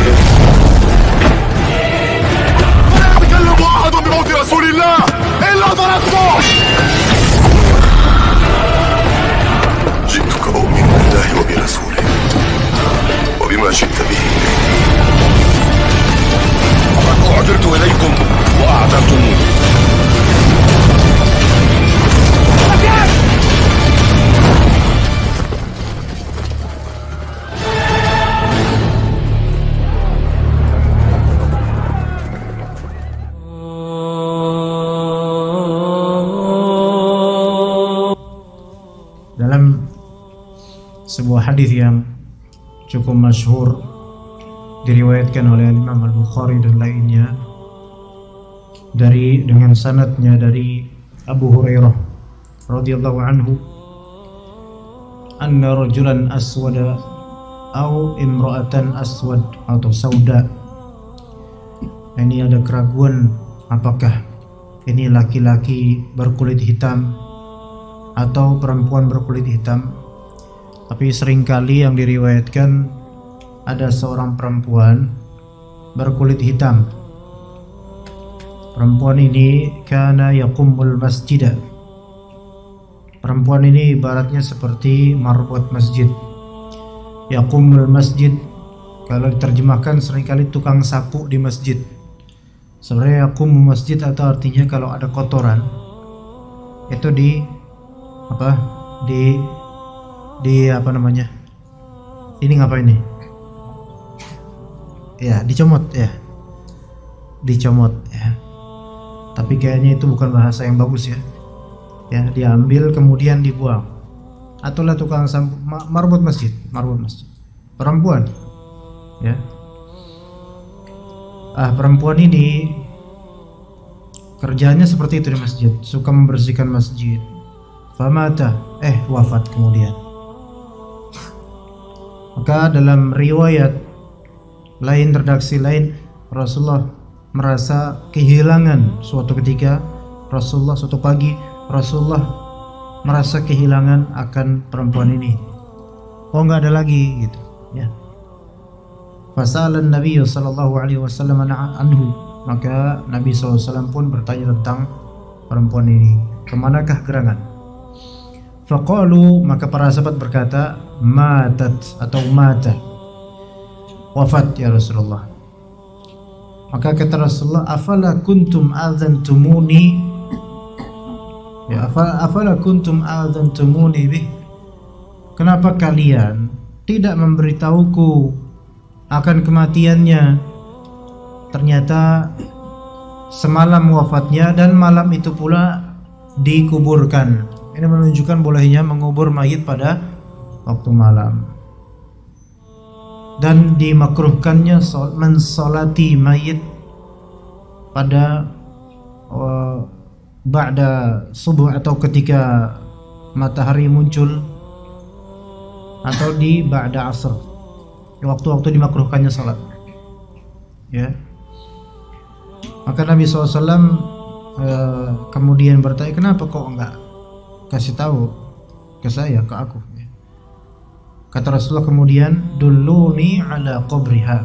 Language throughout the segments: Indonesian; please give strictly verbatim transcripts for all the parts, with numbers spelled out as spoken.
يتكلم أحد بموت رسول الله إلا ضربته. جئتك أؤمن بالله وبرسوله وبما شئت به وقد أعذرت إليكم وأعذرتموني. Dalam sebuah hadis yang cukup masyhur diriwayatkan oleh Imam Al-Bukhari dan lainnya dari dengan sanadnya dari Abu Hurairah radhiyallahu anhu, anna rajulan aswada atau imra'atan aswad atau sauda. Ini ada keraguan apakah ini laki-laki berkulit hitam atau perempuan berkulit hitam, tapi seringkali yang diriwayatkan ada seorang perempuan berkulit hitam. Perempuan ini kana yaqumul masjidah. Perempuan ini ibaratnya seperti marbot masjid. Yaqumul masjid kalau diterjemahkan seringkali tukang sapu di masjid. Sebenarnya yaqumul masjid atau artinya kalau ada kotoran itu di apa di di apa namanya ini ngapa ini ya dicomot ya dicomot ya tapi kayaknya itu bukan bahasa yang bagus ya ya diambil kemudian dibuang atau lah tukang sapu marbot masjid marbot masjid perempuan ya ah perempuan ini kerjanya seperti itu di masjid, suka membersihkan masjid. Famata, eh wafat kemudian. Maka dalam riwayat lain, redaksi lain, Rasulullah merasa kehilangan suatu ketika. Rasulullah suatu pagi Rasulullah merasa kehilangan akan perempuan ini. Oh nggak ada lagi gitu ya. Fasalan Nabi sallallahu alaihi wasallam anhu, maka Nabi sallallahu alaihi wasallam pun bertanya tentang perempuan ini, kemanakah gerangan? Faqalu, maka para sahabat berkata, matat atau mata, wafat ya Rasulullah. Maka kata Rasulullah, afala kuntum adzantumuni, ya afala, afala kuntum adzantumuni bih, kenapa kalian tidak memberitahuku akan kematiannya? Ternyata semalam wafatnya dan malam itu pula dikuburkan. Ini menunjukkan bolehnya mengubur mayit pada waktu malam. Dan dimakruhkannya mensolati mayit pada uh, ba'da subuh atau ketika matahari muncul atau di ba'da asr. Waktu-waktu dimakruhkannya salat. Ya. Maka Nabi shallallahu alaihi wasallam uh, kemudian bertanya, kenapa kok enggak kasih tahu ke saya, ke aku? Kata Rasulullah kemudian, dulluni ala qabriha,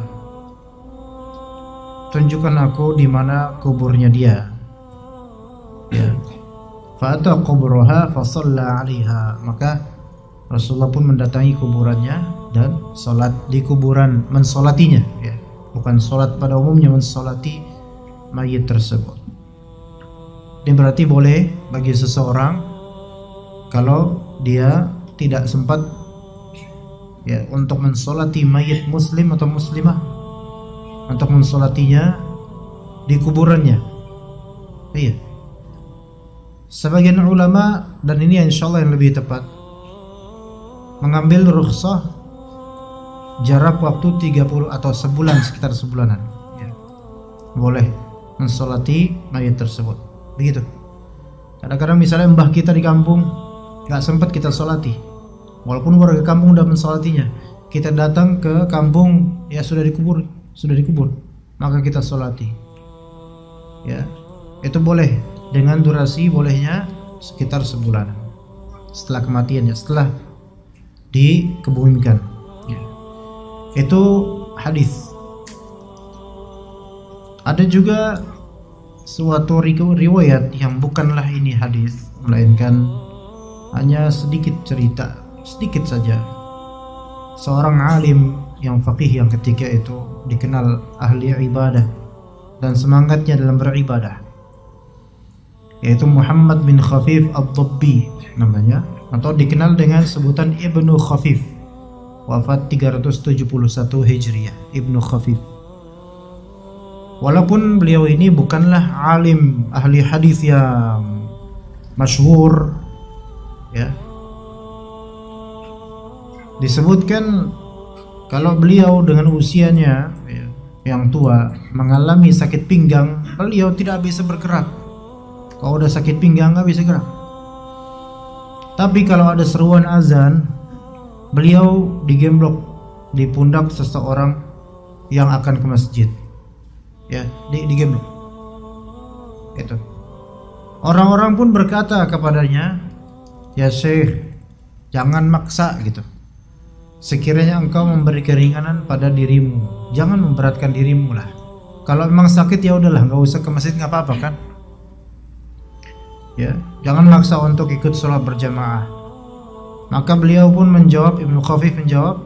tunjukkan aku di mana kuburnya dia. Ya. Fa ata qabraha fa shalla 'alaiha, maka Rasulullah pun mendatangi kuburannya dan salat di kuburan, mensolatinya ya. Bukan salat pada umumnya, mensolati mayit tersebut. Ini berarti boleh bagi seseorang kalau dia tidak sempat ya untuk mensolati mayit muslim atau muslimah, untuk mensolatinya di kuburannya. Iya. Sebagian ulama, dan ini insyaallah yang lebih tepat, mengambil rukhsah jarak waktu tiga puluh atau sebulan, sekitar sebulanan ya. Boleh mensolati mayit tersebut. Begitu. Kadang-kadang misalnya mbah kita di kampung gak sempat kita solati, walaupun warga kampung udah mensolatinya, kita datang ke kampung ya sudah dikubur, sudah dikubur, maka kita solati. Ya, itu boleh dengan durasi bolehnya sekitar sebulan setelah kematiannya, setelah dikebumikan. Ya. Itu hadis Ada juga suatu riwayat yang bukanlah ini hadis, melainkan hanya sedikit cerita, sedikit saja. Seorang alim yang faqih yang ketika itu dikenal ahli ibadah dan semangatnya dalam beribadah, yaitu Muhammad bin Khafif ad-Dabbi namanya, atau dikenal dengan sebutan Ibnu Khafif, wafat tiga ratus tujuh puluh satu Hijriah. Ibnu Khafif, walaupun beliau ini bukanlah alim ahli hadis yang masyhur, ya, disebutkan kalau beliau dengan usianya ya, yang tua mengalami sakit pinggang, beliau tidak bisa bergerak. Kalau udah sakit pinggang nggak bisa gerak. Tapi kalau ada seruan azan, beliau digemblok di pundak seseorang yang akan ke masjid, ya, di digemblok. Itu. Orang-orang pun berkata kepadanya, ya Syekh, jangan maksa gitu. Sekiranya engkau memberi keringanan pada dirimu, jangan memberatkan dirimu lah. Kalau memang sakit ya udahlah, nggak usah ke masjid, nggak apa-apa kan? Ya, jangan maksa untuk ikut sholat berjamaah. Maka beliau pun menjawab, Ibnu Khafif menjawab,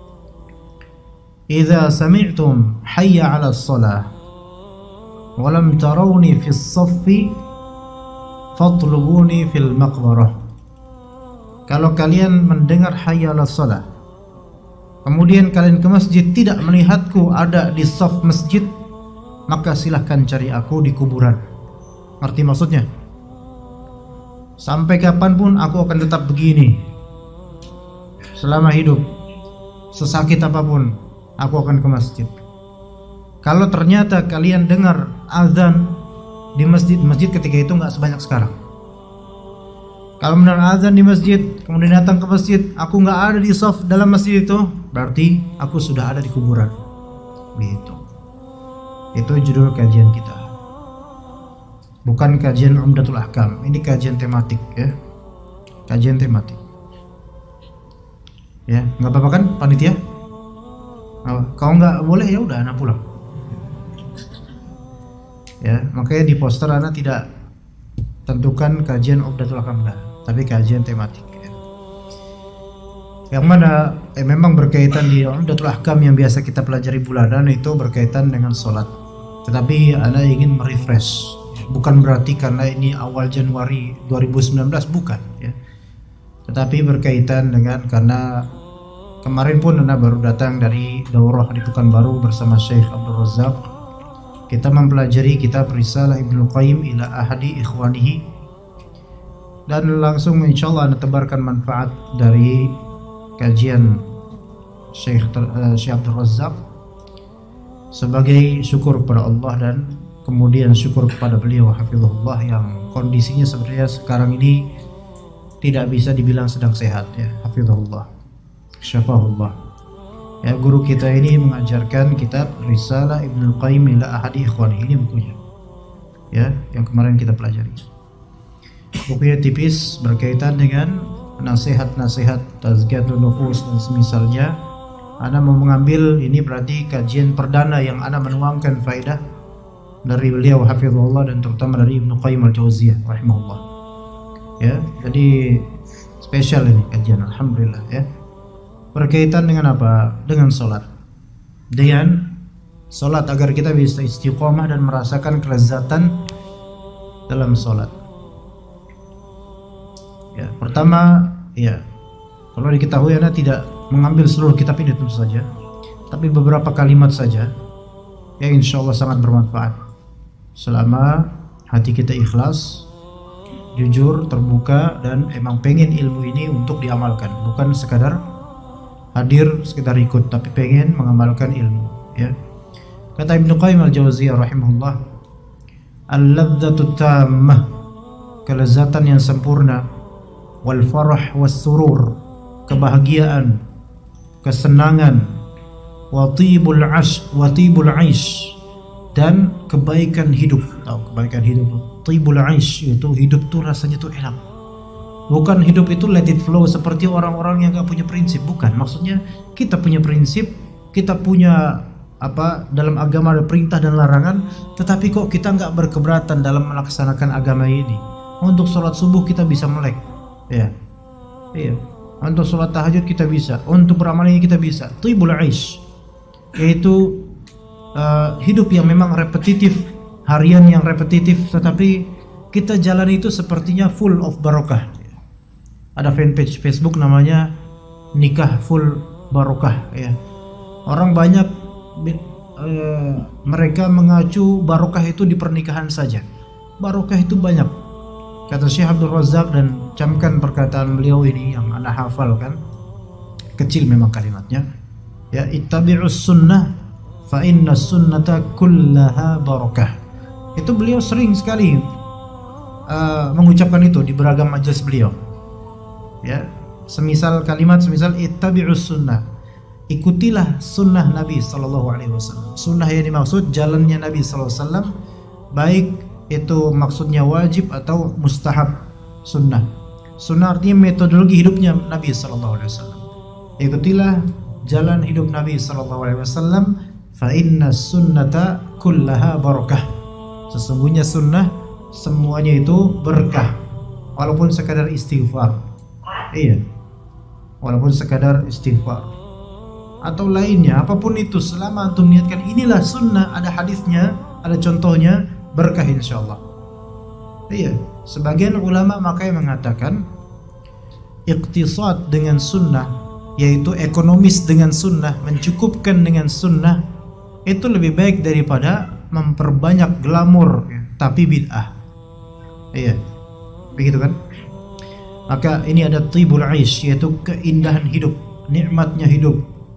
"Idza sami'tum hayya 'ala shalah wa lam tarawni fi as-saffi fatlubuni fil maqbarah." Kalau kalian mendengar hayya 'ala shalah, kemudian kalian ke masjid tidak melihatku ada di saf masjid, maka silahkan cari aku di kuburan. Ngerti maksudnya? Sampai kapanpun aku akan tetap begini. Selama hidup, sesakit apapun, aku akan ke masjid. Kalau ternyata kalian dengar azan di masjid-masjid ketika itu nggak sebanyak sekarang. Kalau mendengar azan di masjid, kemudian datang ke masjid, aku nggak ada di shaf dalam masjid itu, berarti aku sudah ada di kuburan. Begitu. Itu judul kajian kita. Bukan kajian Umdatul Ahkam, ini kajian tematik ya. Kajian tematik. Ya, nggak apa-apa kan panitia? Oh, kalau nggak boleh ya udah anak pulang. Ya, makanya di poster anak tidak tentukan kajian Umdatul Ahkam enggak, tapi kajian tematik ya. Yang mana eh, memang berkaitan di Umdatul Ahkam yang biasa kita pelajari bulanan itu berkaitan dengan sholat. Tetapi anak ingin merefresh. Bukan berarti karena ini awal Januari dua ribu sembilan belas, bukan ya. Tetapi berkaitan dengan karena kemarin pun Anda baru datang dari daurah di Pekanbaru bersama Syekh Abdul Razak. Kita mempelajari kitab Risalah Ibnu Qayyim ila ahadi ikhwanihi, dan langsung insyaallah Anda tebarkan manfaat dari kajian Syekh uh, Syekh Abdul Razak sebagai syukur kepada Allah dan kemudian syukur kepada beliau hafizahullah yang kondisinya sebenarnya sekarang ini tidak bisa dibilang sedang sehat ya, hafizahullah, syafahullah. Ya, guru kita ini mengajarkan kitab Risalah Ibnu Qayyim ila ahadi ikhwani, ini bukunya. Ya, yang kemarin kita pelajari. Bukunya tipis berkaitan dengan nasihat-nasihat tazkiyatun nufus dan semisalnya. Ana mau mengambil ini berarti kajian perdana yang ana menuangkan faedah dari beliau hafizahullah dan terutama dari Ibnu Qayyim al-Jauziyah rahimahullah. Ya, jadi spesial ini kajian, alhamdulillah ya. Berkaitan dengan apa? Dengan sholat. Dengan sholat agar kita bisa istiqomah dan merasakan kelezatan dalam sholat. Ya, pertama ya, kalau diketahui Anda tidak mengambil seluruh kitab ini tentu saja, tapi beberapa kalimat saja yang insya Allah sangat bermanfaat. Selama hati kita ikhlas, jujur, terbuka, dan emang pengen ilmu ini untuk diamalkan, bukan sekadar hadir, sekedar ikut, tapi pengen mengamalkan ilmu ya. Kata Ibnu Qayyim al-Jauziyah rahimahullah, al-ladzatu tammah, kelezatan yang sempurna, wal farah was surur, kebahagiaan, kesenangan, wa tibul ash wa tibul aish, dan kebaikan hidup. Tahu kebaikan hidup, tibul aish itu hidup tuh rasanya tuh enak. Bukan hidup itu let it flow seperti orang-orang yang gak punya prinsip, bukan. Maksudnya kita punya prinsip, kita punya apa dalam agama ada perintah dan larangan, tetapi kok kita nggak berkeberatan dalam melaksanakan agama ini. Untuk sholat subuh kita bisa melek, ya, iya. Untuk sholat tahajud kita bisa, untuk beramal ini kita bisa. Tibul aish, yaitu uh, hidup yang memang repetitif, harian yang repetitif, tetapi kita jalan itu sepertinya full of barokah. Ada fanpage Facebook namanya Nikah Full Barokah, ya. Orang banyak uh, mereka mengacu barokah itu di pernikahan saja. Barokah itu banyak. Kata Syekh Abdul Razak, dan camkan perkataan beliau ini yang anda hafal kan, kecil memang kalimatnya, ya, ittabi'us sunnah fa inna sunnata kullaha barakah. Itu beliau sering sekali uh, mengucapkan itu di beragam majelis beliau, ya. Semisal kalimat, semisal ittabi'us sunnah, ikutilah sunnah Nabi sallallahu alaihi wasallam. Sunnah yang dimaksud jalannya Nabi sallallahu alaihi wasallam, baik itu maksudnya wajib atau mustahab. Sunnah, sunnah artinya metodologi hidupnya Nabi sallallahu alaihi wasallam. Ikutilah jalan hidup Nabi sallallahu alaihi wasallam, fa inna sunnata kullaha barakah. Sesungguhnya sunnah semuanya itu berkah, walaupun sekadar istighfar. Iya, walaupun sekadar istighfar atau lainnya, apapun itu, selama antum niatkan inilah sunnah, ada hadisnya, ada contohnya, berkah insyaallah. Iya, sebagian ulama makanya mengatakan iqtisad dengan sunnah, yaitu ekonomis dengan sunnah, mencukupkan dengan sunnah, itu lebih baik daripada memperbanyak glamor, ya, tapi bid'ah. Iya, begitu kan? Maka ini ada tibul aish, yaitu keindahan hidup, nikmatnya hidup.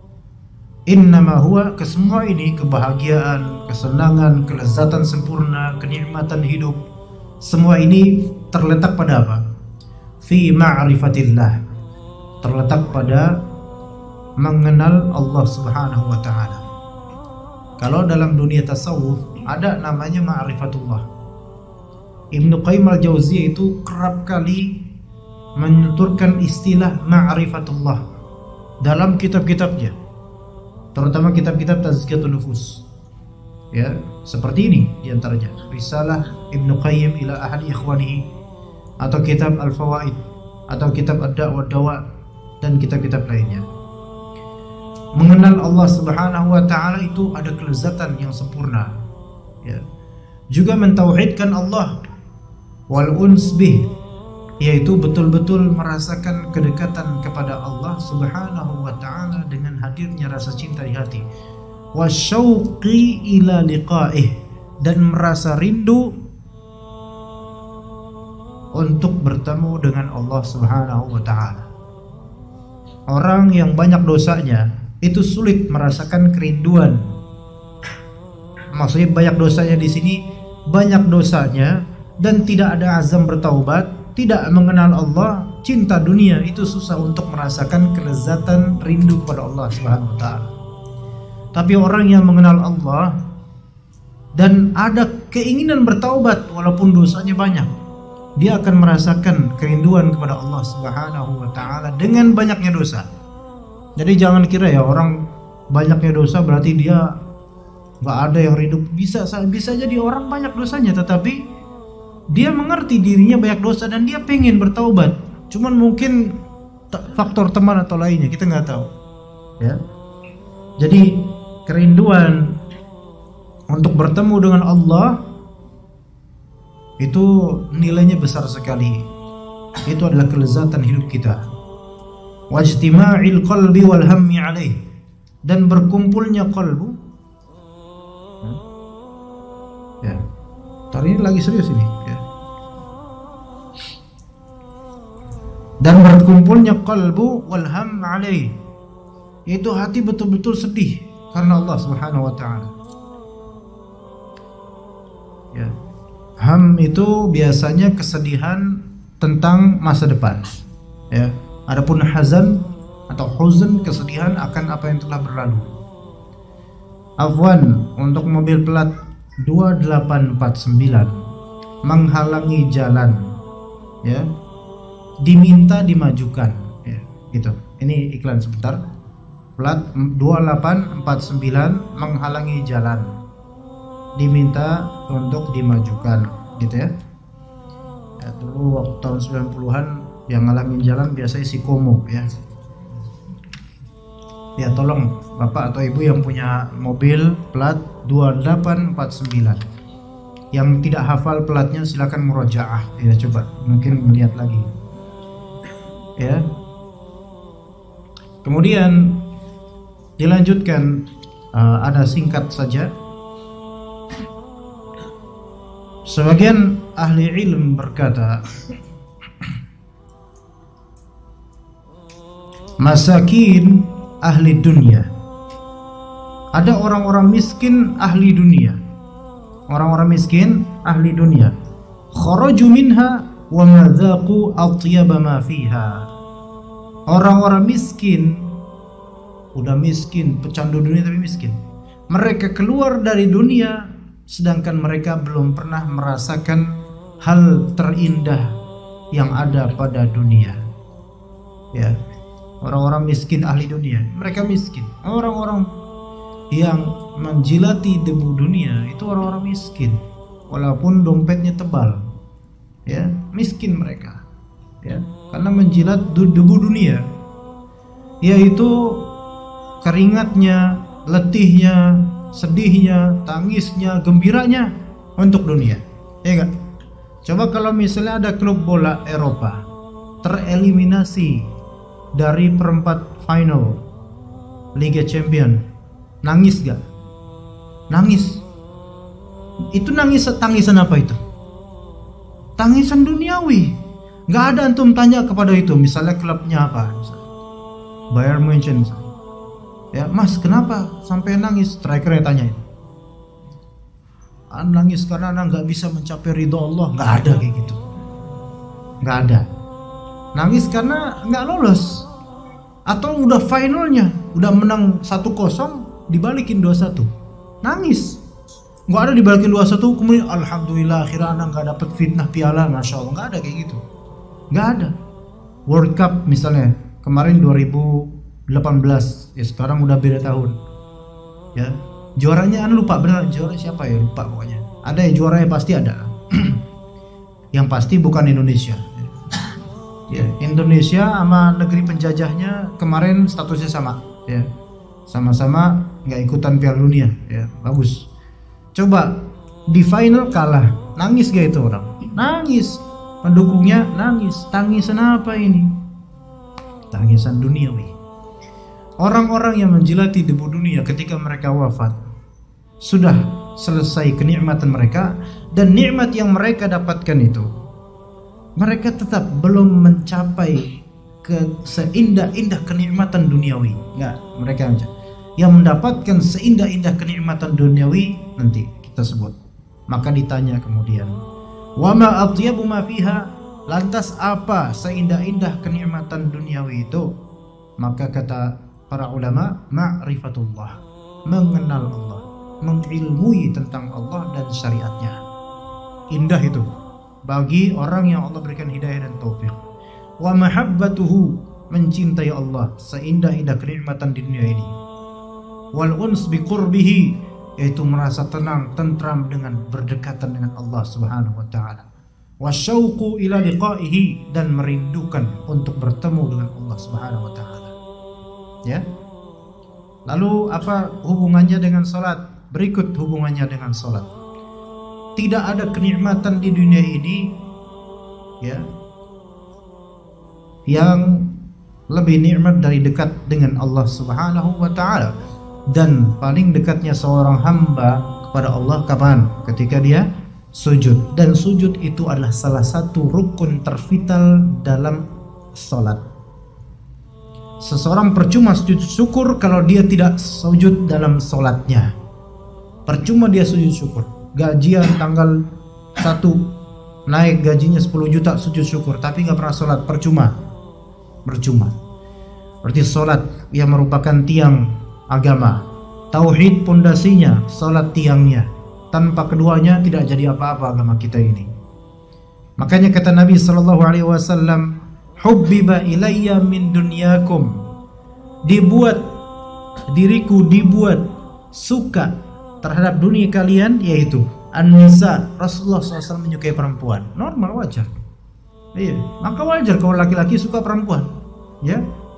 Innama huwa, kesemua ini, kebahagiaan, kesenangan, kelezatan sempurna, kenikmatan hidup, semua ini terletak pada apa? Fi ma'rifatillah, terletak pada mengenal Allah Subhanahu wa ta'ala. Kalau dalam dunia tasawuf ada namanya ma'rifatullah. Ibnu Qayyim al-Jauziyah itu kerap kali menuturkan istilah ma'rifatullah dalam kitab-kitabnya, terutama kitab-kitab tazkiyatun nufus, ya, seperti ini diantaranya Risalah Ibnu Qayyim ila ahli ikhwanihi, atau kitab Al-Fawaid, atau kitab Ad-Da' wa Dawa, dan kitab-kitab lainnya. Mengenal Allah Subhanahu wa ta'ala itu ada kelezatan yang sempurna, ya. Juga mentauhidkan Allah, wal uns bih, yaitu betul-betul merasakan kedekatan kepada Allah Subhanahu wa ta'ala dengan hadirnya rasa cinta di hati. Wasyauqi ila liqa'ih, dan merasa rindu untuk bertemu dengan Allah Subhanahu wa ta'ala. Orang yang banyak dosanya itu sulit merasakan kerinduan. Maksudnya banyak dosanya di sini, banyak dosanya dan tidak ada azam bertaubat, tidak mengenal Allah, cinta dunia, itu susah untuk merasakan kelezatan rindu kepada Allah Subhanahu wa ta'ala. Tapi orang yang mengenal Allah dan ada keinginan bertaubat walaupun dosanya banyak, dia akan merasakan kerinduan kepada Allah Subhanahu wa ta'ala dengan banyaknya dosa. Jadi jangan kira ya orang banyaknya dosa berarti dia nggak ada yang rindu. Bisa bisa jadi orang banyak dosanya tetapi dia mengerti dirinya banyak dosa dan dia pengen bertaubat. Cuman mungkin faktor teman atau lainnya, kita nggak tahu, ya. Jadi kerinduan untuk bertemu dengan Allah itu nilainya besar sekali. Itu adalah kelezatan hidup kita. Wajtima'il qalbi wal hammi alaih, dan berkumpulnya qalbu, ya. Tadi ini lagi serius ini, ya. Dan berkumpulnya qalbu wal ham alaih, yaitu hati betul-betul sedih karena Allah Subhanahu wa ta'ala, ya. Ham itu biasanya kesedihan tentang masa depan, ya. Adapun hazan atau huzn, kesedihan akan apa yang telah berlalu. Afwan, untuk mobil plat dua delapan empat sembilan menghalangi jalan, ya, diminta dimajukan, ya, gitu. Ini iklan sebentar. plat dua delapan empat sembilan menghalangi jalan, diminta untuk dimajukan, gitu ya. Ya dulu waktu tahun sembilan puluhan yang ngalangin jalan biasanya si Komo ya. Ya tolong bapak atau ibu yang punya mobil plat dua delapan empat sembilan, yang tidak hafal platnya silakan murojaah ya, coba mungkin melihat lagi ya. Kemudian dilanjutkan, uh, ada singkat saja. Sebagian ahli ilmu berkata, masakin ahli dunia, ada orang-orang miskin ahli dunia. Orang-orang miskin ahli dunia, kharaju minha wa madzaqu atyaba ma fiha. Orang-orang miskin, udah miskin, pecandu dunia tapi miskin. Mereka keluar dari dunia sedangkan mereka belum pernah merasakan hal terindah yang ada pada dunia. Ya. Orang-orang miskin ahli dunia, mereka miskin. Orang-orang yang menjilati debu dunia itu orang-orang miskin, walaupun dompetnya tebal, ya miskin mereka, ya karena menjilat debu dunia, yaitu keringatnya, letihnya, sedihnya, tangisnya, gembiranya untuk dunia, ya enggak? Coba kalau misalnya ada klub bola Eropa tereliminasi dari perempat final Liga Champion, nangis gak? Nangis. Itu nangis, tangisan apa itu? Tangisan duniawi. Gak ada antum tanya kepada itu, misalnya klubnya apa, misalnya Bayern Munchen misalnya. Ya mas, kenapa sampai nangis? Strikernya tanyain, ah, nangis karena anak gak bisa mencapai ridho Allah. Gak ada kayak gitu, gak ada. Nangis karena nggak lolos, atau udah finalnya udah menang satu kosong dibalikin dua satu, nangis. Nggak ada dibalikin dua satu kemudian alhamdulillah akhirnya anak nggak dapet fitnah piala, masya Allah. Nggak ada kayak gitu, nggak ada. World Cup misalnya kemarin dua ribu delapan belas, ya sekarang udah beda tahun ya. Juaranya anu lupa benar, juara siapa ya, lupa pokoknya. Ada ya juaranya, pasti ada. Yang pasti bukan Indonesia. Ya, Indonesia sama negeri penjajahnya kemarin statusnya sama, ya, sama-sama nggak ikutan Piala Dunia, ya, bagus. Coba di final kalah, nangis gak itu orang? Nangis, pendukungnya nangis. Tangisan apa ini? Tangisan duniawi. Orang-orang yang menjilati debu dunia ketika mereka wafat, sudah selesai kenikmatan mereka, dan nikmat yang mereka dapatkan itu mereka tetap belum mencapai ke seindah-indah kenikmatan duniawi. Enggak, mereka yang mendapatkan seindah-indah kenikmatan duniawi nanti kita sebut. Maka ditanya kemudian, wa ma atyabu ma fiha, lantas apa seindah-indah kenikmatan duniawi itu? Maka kata para ulama, ma'rifatullah, mengenal Allah, mengilmui tentang Allah dan syariatnya. Indah itu bagi orang yang Allah berikan hidayah dan taufik. Wa mahabbatuhu, mencintai Allah, seindah-indah kenikmatan di dunia ini. Wal uns bi qurbihi, yaitu merasa tenang, tentram dengan berdekatan dengan Allah Subhanahu wa taala. Wasyauqu ila liqa'ihi, dan merindukan untuk bertemu dengan Allah Subhanahu wa taala. Ya. Lalu apa hubungannya dengan salat? Berikut hubungannya dengan salat. Tidak ada kenikmatan di dunia ini, ya, yang lebih nikmat dari dekat dengan Allah Subhanahu wa taala. Dan paling dekatnya seorang hamba kepada Allah kapan? Ketika dia sujud. Dan sujud itu adalah salah satu rukun tervital dalam salat. Seseorang percuma sujud syukur kalau dia tidak sujud dalam salatnya. Percuma dia sujud syukur. Gajian tanggal satu naik gajinya sepuluh juta sujud syukur tapi nggak pernah sholat, percuma, percuma. Berarti sholat yang merupakan tiang agama, tauhid pondasinya, sholat tiangnya. Tanpa keduanya tidak jadi apa-apa agama kita ini. Makanya kata Nabi Shallallahu Alaihi Wasallam, hubbiba ilayya min dunyakum, dibuat diriku dibuat suka terhadap dunia kalian, yaitu an-nisa. Rasulullah shallallahu alaihi wasallam menyukai perempuan, normal, wajar. Iya, maka wajar kalau laki-laki suka perempuan, ya.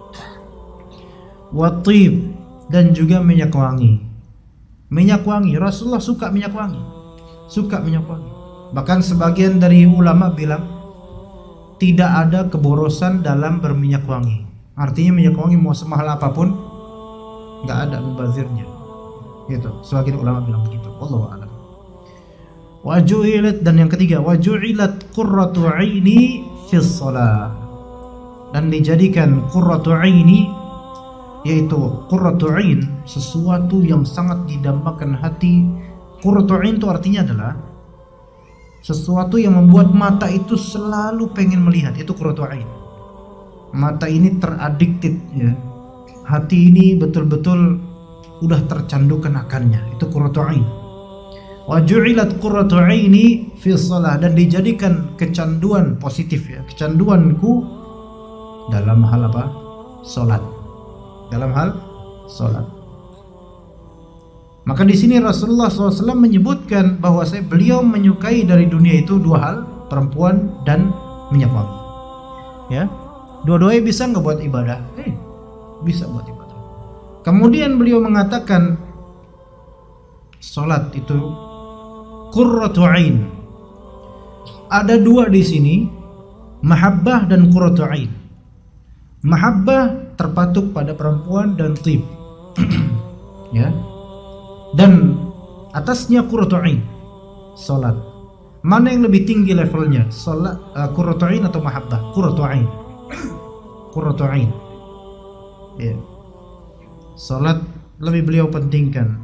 Watib, dan juga minyak wangi. Minyak wangi, Rasulullah suka minyak wangi, suka minyak wangi. Bahkan sebagian dari ulama bilang tidak ada keborosan dalam berminyak wangi. Artinya minyak wangi mau semahal apapun nggak ada mubazirnya, gitu. Sebagian ulama bilang begitu. Wallahu a'lam. Waju'ilat, dan yang ketiga, waju'ilat qurratu aini fis shalah, dan dijadikan qurratu aini, yaitu qurratu ain, sesuatu yang sangat didambakan hati. Qurratu ain itu artinya adalah sesuatu yang membuat mata itu selalu pengen melihat, itu qurratu ain. Mata ini teradiktif, ya. Hati ini betul-betul udah tercandukan akannya, itu qurratu ain. Wa ju'ilat qurratu aini fi shalah, dan dijadikan kecanduan positif, ya, kecanduanku dalam hal apa? Salat. Dalam hal salat. Maka di sini Rasulullah shallallahu alaihi wasallam menyebutkan bahwa saya beliau menyukai dari dunia itu dua hal, perempuan dan minyak wangi. Ya, dua-duanya bisa nggak buat ibadah? Eh, bisa buat ibadah. Kemudian beliau mengatakan salat itu qurratu ain. Ada dua di sini, mahabbah dan qurratu ain. Mahabbah terpatuk pada perempuan dan tib, ya. Dan atasnya qurratu ain, salat. Mana yang lebih tinggi levelnya? Salat, uh, qurratu ain atau mahabbah? Qurratu ain. Qurratu ain. Ya. Salat lebih beliau pentingkan.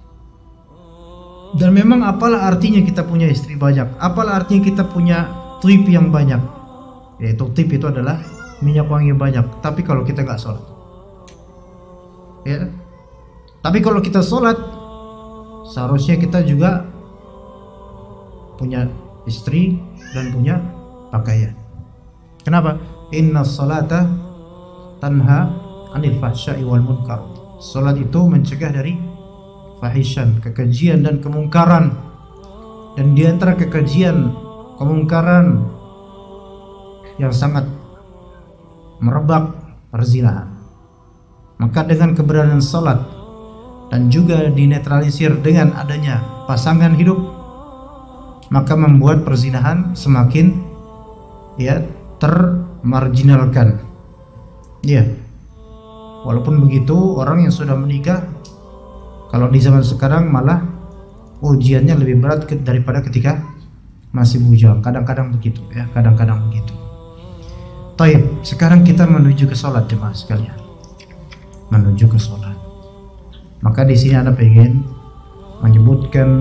Dan memang apalah artinya kita punya istri banyak? Apalah artinya kita punya tib yang banyak? Yaitu tib itu adalah minyak wangi banyak. Tapi kalau kita nggak sholat, ya. Tapi kalau kita sholat, seharusnya kita juga punya istri dan punya pakaian. Kenapa? Inna sholata tanha anil fahsya'i wal munkar. Sholat itu mencegah dari fahisyan, kekejian dan kemungkaran. Dan di antara kekejian, kemungkaran yang sangat merebak, perzinahan. Maka dengan keberadaan salat dan juga dinetralisir dengan adanya pasangan hidup, maka membuat perzinahan semakin, ya, termarginalkan. Ya. Walaupun begitu, orang yang sudah menikah kalau di zaman sekarang malah ujiannya lebih berat ke, daripada ketika masih bujang. Kadang-kadang begitu, ya, kadang-kadang begitu. Taib, sekarang kita menuju ke sholat, jemaah sekalian. Menuju ke sholat. Maka di sini Anda pengen menyebutkan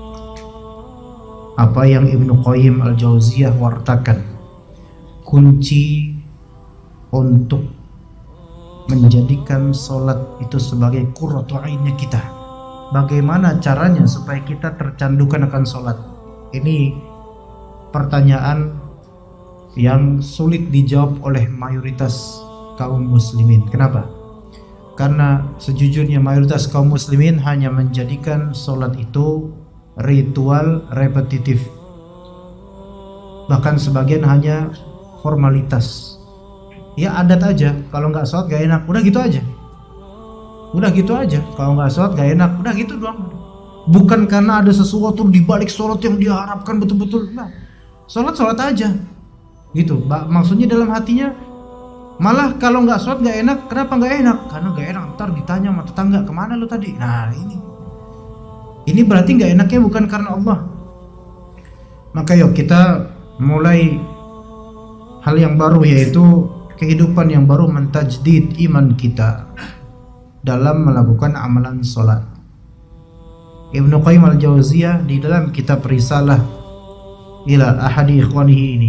apa yang Ibnu Qayyim Al-Jauziyah wartakan, kunci untuk menjadikan sholat itu sebagai qurratu ainnya kita. Bagaimana caranya supaya kita tercandukan akan sholat? Ini pertanyaan yang sulit dijawab oleh mayoritas kaum muslimin. Kenapa? Karena sejujurnya mayoritas kaum muslimin hanya menjadikan sholat itu ritual repetitif. Bahkan sebagian hanya formalitas. Ya adat aja, kalau nggak sholat gak enak, udah gitu aja. Udah gitu aja, kalau nggak sholat gak enak, udah gitu doang. Bukan karena ada sesuatu di balik sholat yang diharapkan betul-betul. Nah, sholat sholat aja. Gitu, maksudnya dalam hatinya malah kalau nggak sholat nggak enak. Kenapa nggak enak? Karena nggak enak ntar ditanya sama tetangga, kemana lu tadi? Nah ini ini berarti nggak enaknya bukan karena Allah. Maka yuk kita mulai hal yang baru, yaitu kehidupan yang baru, mentajdid iman kita dalam melakukan amalan sholat. Ibnu Qayyim Al-Jauziyah di dalam kitab Risalah ila ahadi ikhwanihi ini,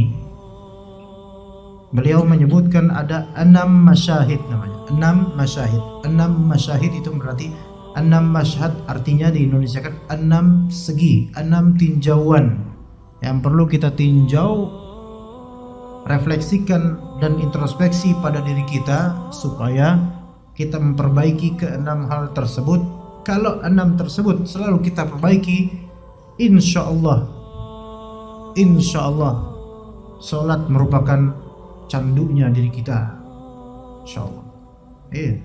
beliau menyebutkan ada enam masyahid namanya. Enam masyahid. Enam masyahid itu berarti enam masyhad, artinya di Indonesia kan enam segi, enam tinjauan yang perlu kita tinjau, refleksikan dan introspeksi pada diri kita supaya kita memperbaiki keenam hal tersebut. Kalau enam tersebut selalu kita perbaiki, insya Allah, insya Allah, sholat merupakan candunya diri kita, insya Allah. Iya.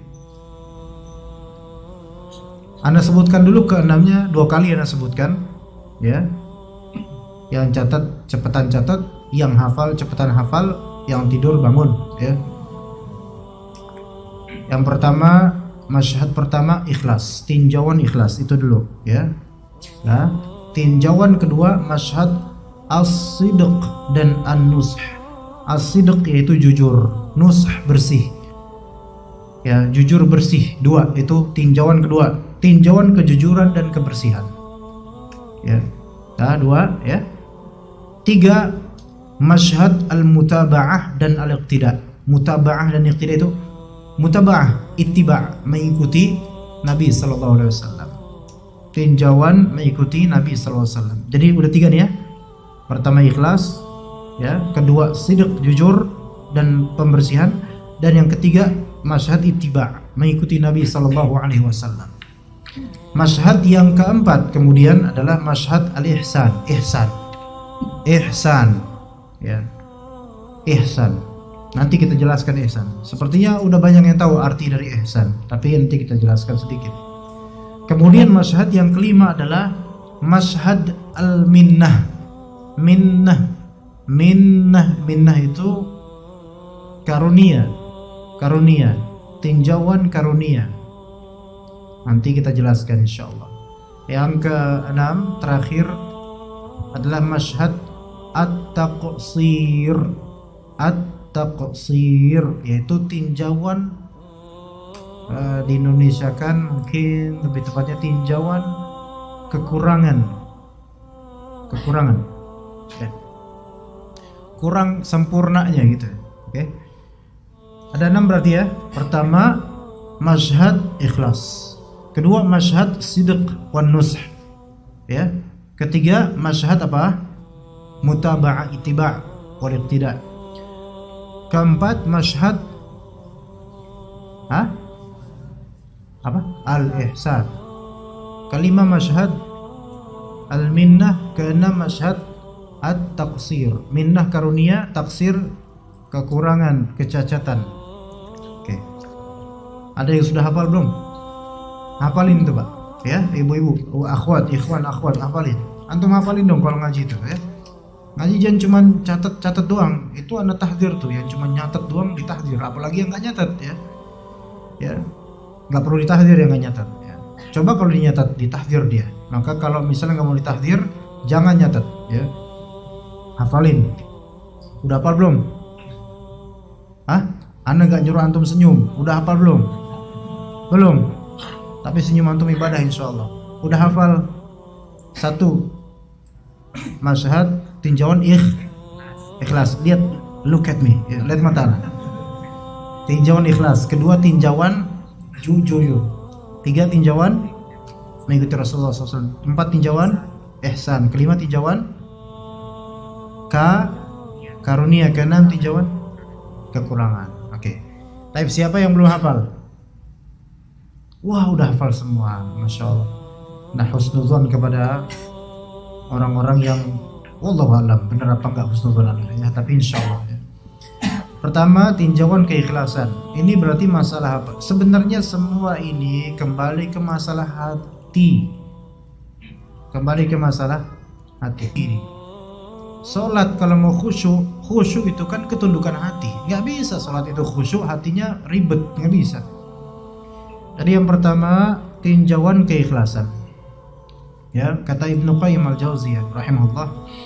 Anda sebutkan dulu keenamnya, dua kali Anda sebutkan, ya. Yang catat cepetan catat, yang hafal cepetan hafal, yang tidur bangun, ya. Yang pertama, masyhad pertama ikhlas, tinjauan ikhlas itu dulu, ya. Nah, tinjauan kedua masyhad as-sidq dan an-nush. As-sidq yaitu jujur, nush bersih. Ya, jujur bersih, dua itu tinjauan kedua, tinjauan kejujuran dan kebersihan. Ya. Nah, dua, ya. Tiga, masyhad al-mutaba'ah dan al-iqtida. Mutaba'ah dan iqtida itu mutaba'ah, ittiba', mengikuti Nabi sallallahu alaihi wasallam. Tinjauan mengikuti Nabi sallallahu alaihi wasallam. Jadi udah tiga nih ya. Pertama ikhlas, ya, kedua sidq, jujur dan pembersihan, dan yang ketiga masyhad ittiba', mengikuti Nabi sallallahu alaihi wasallam. Masyhad yang keempat kemudian adalah masyhad al-ihsan, ihsan. Ihsan, ya. Ihsan. Nanti kita jelaskan ihsan. Sepertinya udah banyak yang tahu arti dari ihsan, tapi nanti kita jelaskan sedikit. Kemudian masyhad yang kelima adalah masyhad al-minnah. Minnah. Minnah, minnah itu karunia. Karunia, tinjauan karunia. Nanti kita jelaskan insyaallah. Yang keenam terakhir adalah masyhad at-taqsir. At-taqsir yaitu tinjauan, uh, di Indonesia kan mungkin lebih tepatnya tinjauan kekurangan. Kekurangan. Ya. Kurang sempurnanya gitu. Oke. Okay. Ada enam berarti ya. Pertama masyhad ikhlas. Kedua masyhad sidq wan nush. Ya. Ketiga masyhad apa? Mutaba'ah, ittiba' wal iqtida'. Keempat masyhad Hah? Apa? Al-ihsan. Kelima masyhad al-minnah. Keenam masyhad at-taqsir. Minnah karunia, taksir kekurangan, kecacatan. Oke. Ada yang sudah hafal belum? Hafalin itu, Pak. Ya, ibu-ibu, akhwat, ikhwan, akhwat, hafalin. Antum hafalin dong kalau ngaji itu, ya. Ngaji jangan cuma catat-catat doang. Itu anda tahdzir tuh, yang cuma nyatat doang ditahdzir. Apalagi yang nggak nyatat, ya. Ya, nggak perlu ditahdzir yang nggak nyatat. Ya. Coba kalau dinyatat, ditahdzir dia. Maka kalau misalnya nggak mau ditahdzir, jangan nyatat, ya. Hafalin. Udah hafal belum? Hah? Anda nggak nyuruh antum senyum. Udah hafal belum? Belum. Tapi senyum antum ibadah insyaallah. Udah hafal? Satu, masyhad tinjauan ikh, ikhlas. Lihat, look at me, ya, lihat mata. Tinjauan ikhlas. Kedua tinjauan jujur. Tiga tinjauan mengikuti Rasulullah shallallahu alaihi wasallam. Empat tinjauan ihsan. Kelima tinjauan ka karunia. Keenam tinjauan kekurangan. Oke. Okay. Tapi siapa yang belum hafal? Wah, udah hafal semua, masya Allah. Nah, husnuzon kepada orang-orang yang wallahu alam benar apa enggak husnuzon ya, tapi insya Allah ya. Pertama, tinjauan keikhlasan. Ini berarti masalah apa? Sebenarnya semua ini kembali ke masalah hati. Kembali ke masalah hati. Salat kalau mau khusyuk, khusyuk itu kan ketundukan hati. Nggak bisa salat itu khusyuk, hatinya ribet, nggak bisa. Jadi yang pertama tinjauan keikhlasan. Ya, kata Ibnu Qayyim al-Jauziyah rahimahullah,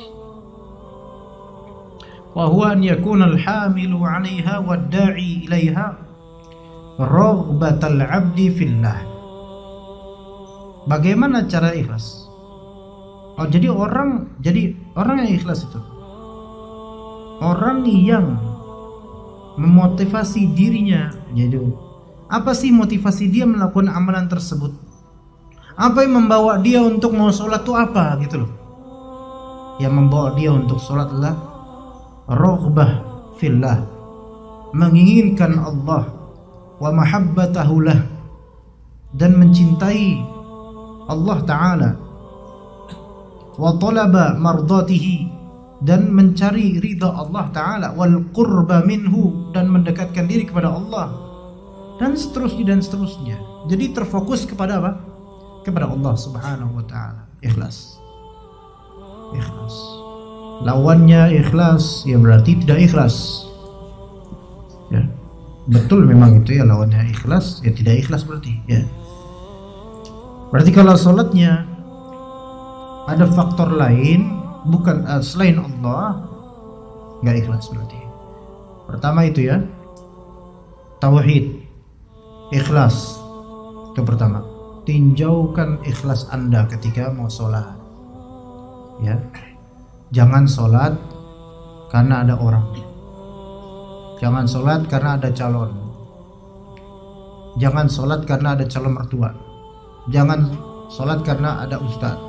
wa huwa an yakuna al-hamilu 'alaiha wad-da'i ilaiha raghbatal 'abdi fillah. Bagaimana cara ikhlas? Oh, jadi orang jadi orang yang ikhlas itu orang yang memotivasi dirinya. Jadi apa sih motivasi dia melakukan amalan tersebut? Apa yang membawa dia untuk mau sholat itu apa gitu loh? Yang membawa dia untuk sholat adalah raghbah fillah, menginginkan Allah, wa mahabbatahu lah, dan mencintai Allah Ta'ala, wa talaba mardatihi, dan mencari ridha Allah Ta'ala, wal qurba minhu, dan mendekatkan diri kepada Allah, dan seterusnya dan seterusnya. Jadi terfokus kepada apa? Kepada Allah Subhanahu wa Ta'ala. Ikhlas. Ikhlas. Lawannya ikhlas ya berarti tidak ikhlas. Ya. Betul memang itu ya, lawannya ikhlas ya tidak ikhlas berarti ya. Berarti kalau sholatnya ada faktor lain bukan uh, selain Allah, nggak ikhlas berarti. Pertama itu ya, tauhid, ikhlas. Itu pertama. Tinjaukan ikhlas Anda ketika mau sholat. Ya, jangan sholat karena ada orang. Jangan sholat karena ada calon. Jangan sholat karena ada calon mertua. Jangan sholat karena ada ustadz.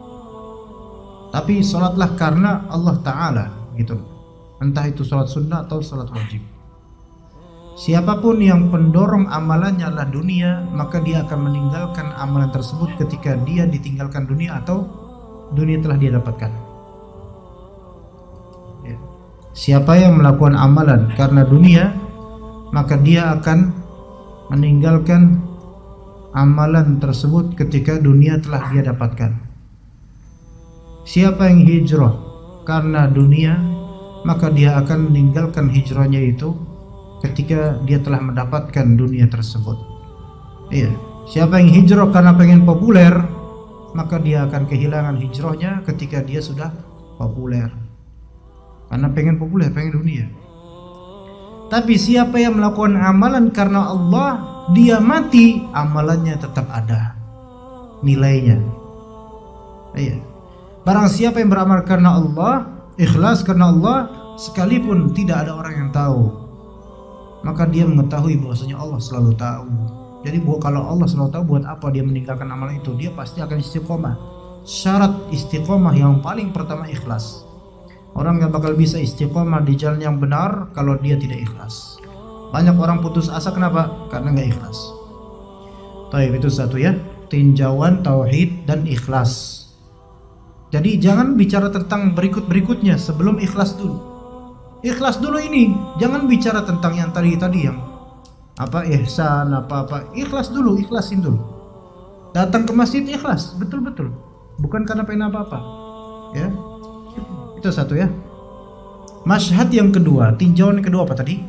Tapi sholatlah karena Allah Ta'ala gitu. Entah itu sholat sunnah atau sholat wajib. Siapapun yang pendorong amalannya adalah dunia, maka dia akan meninggalkan amalan tersebut ketika dia ditinggalkan dunia atau dunia telah dia dapatkan. Ya. Siapa yang melakukan amalan karena dunia, maka dia akan meninggalkan amalan tersebut ketika dunia telah dia dapatkan. Siapa yang hijrah karena dunia, maka dia akan meninggalkan hijrahnya itu ketika dia telah mendapatkan dunia tersebut. Iya. Siapa yang hijrah karena pengen populer, maka dia akan kehilangan hijrahnya ketika dia sudah populer. Karena pengen populer, pengen dunia. Tapi siapa yang melakukan amalan karena Allah, dia mati, amalannya tetap ada nilainya. Iya. Barang siapa yang beramal karena Allah, ikhlas karena Allah, sekalipun tidak ada orang yang tahu, maka dia mengetahui bahwasanya Allah selalu tahu. Jadi kalau Allah selalu tahu, buat apa dia meninggalkan amalan itu? Dia pasti akan istiqomah. Syarat istiqomah yang paling pertama ikhlas. Orang yang bakal bisa istiqomah di jalan yang benar kalau dia tidak ikhlas. Banyak orang putus asa, kenapa? Karena nggak ikhlas. Taib, itu satu ya, tinjauan tauhid dan ikhlas. Jadi jangan bicara tentang berikut-berikutnya sebelum ikhlas dulu. Ikhlas dulu ini, jangan bicara tentang yang tadi-tadi yang apa ihsan apa-apa. Ikhlas dulu, ikhlasin dulu. Datang ke masjid ikhlas, betul-betul. Bukan karena pengen apa-apa. Ya. Itu satu ya. Masyhad yang kedua, tinjauan yang kedua apa tadi?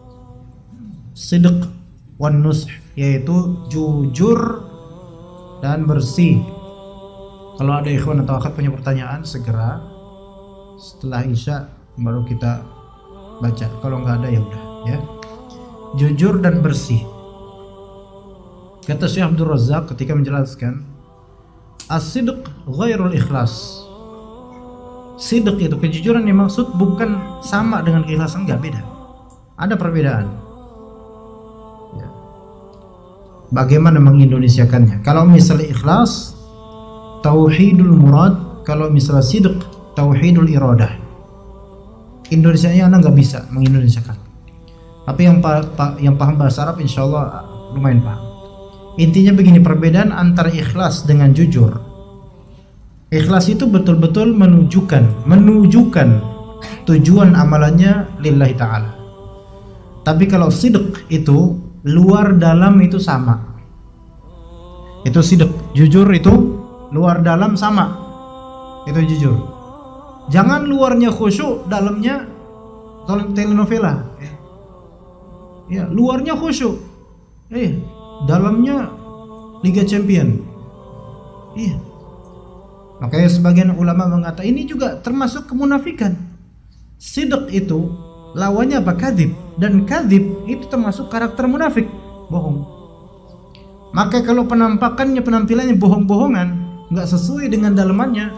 Sidq wan nush, yaitu jujur dan bersih. Kalau ada ikhwan atau akhwat punya pertanyaan, segera setelah Isya baru kita baca. Kalau nggak ada ya udah ya. Jujur dan bersih. Kata Syekh Abdul Razak ketika menjelaskan, as-sidq ghairul ikhlas. Sidq itu kejujuran yang maksud bukan sama dengan keikhlasan, nggak, beda. Ada perbedaan. Ya. Bagaimana mengindonesiakannya? Kalau misalnya ikhlas, tauhidul murad. Kalau misalnya sidq, tauhidul iradah. Indonesianya anak nggak bisa mengindonesiakan. Tapi yang pa, pa, yang paham bahasa Arab insya Allah lumayan paham. Intinya begini, perbedaan antara ikhlas dengan jujur. Ikhlas itu betul-betul menunjukkan menunjukkan tujuan amalannya lillahi ta'ala. Tapi kalau sidq itu luar dalam itu sama. Itu sidq. Jujur itu luar dalam sama. Itu jujur. Jangan luarnya khusyuk, dalamnya telenovela. Ya, luarnya khusyuk. Eh, dalamnya Liga Champion. Iya. Makanya sebagian ulama mengatakan ini juga termasuk kemunafikan. Sidq itu lawannya apa? Kadzib. Dan kadzib itu termasuk karakter munafik, bohong. Maka kalau penampakannya, penampilannya bohong-bohongan, nggak sesuai dengan dalamannya,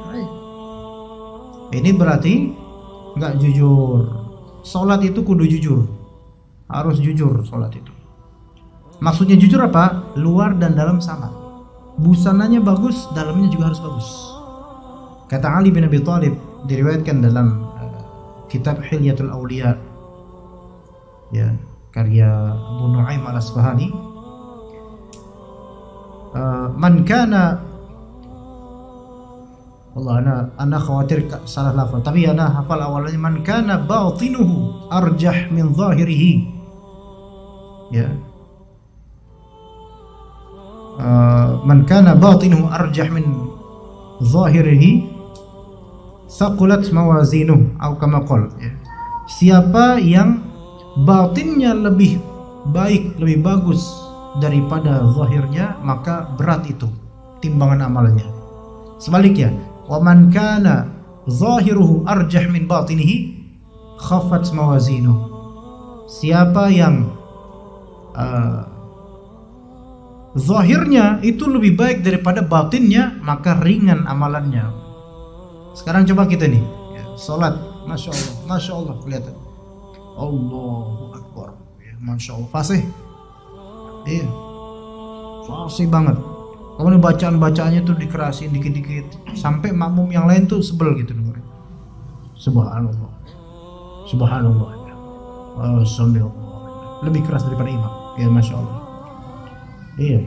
ini berarti nggak jujur. Sholat itu kudu jujur, harus jujur sholat itu. Maksudnya jujur apa? Luar dan dalam sama. Busananya bagus, dalamnya juga harus bagus. Kata Ali bin Abi Thalib, diriwayatkan dalam uh, kitab Hilyatul Awliya, ya, karya Abu Nu'aim al-Asbahani. Uh, man kana Allah, ana ana khawatir salah lafal, tapi ana hafal awalnya, man kana batinuhu arjah min zahirihi. Ya. Uh, man kana batinuhu arjah min zahirihi saqulat mawazinuh atau kama qala, ya. Siapa yang batinnya lebih baik, lebih bagus daripada zahirnya, maka berat itu timbangan amalnya. Sebaliknya, wa man kana zahiruhu arjah min batinihi khafat mawazinuh. Siapa yang uh, zahirnya itu lebih baik daripada batinnya, maka ringan amalannya. Sekarang coba kita nih, ya, sholat, masya Allah, masya Allah, kelihatan, Allahu Akbar, ya, masya Allah, fasih, iya, fasih banget. Kemudian bacaan-bacaannya tuh dikerasin dikit-dikit, sampai makmum yang lain tuh sebel gitu dengerin. Subhanallah, Subhanallah, ya. Alhamdulillah, lebih keras daripada imam, ya, masya Allah, iya,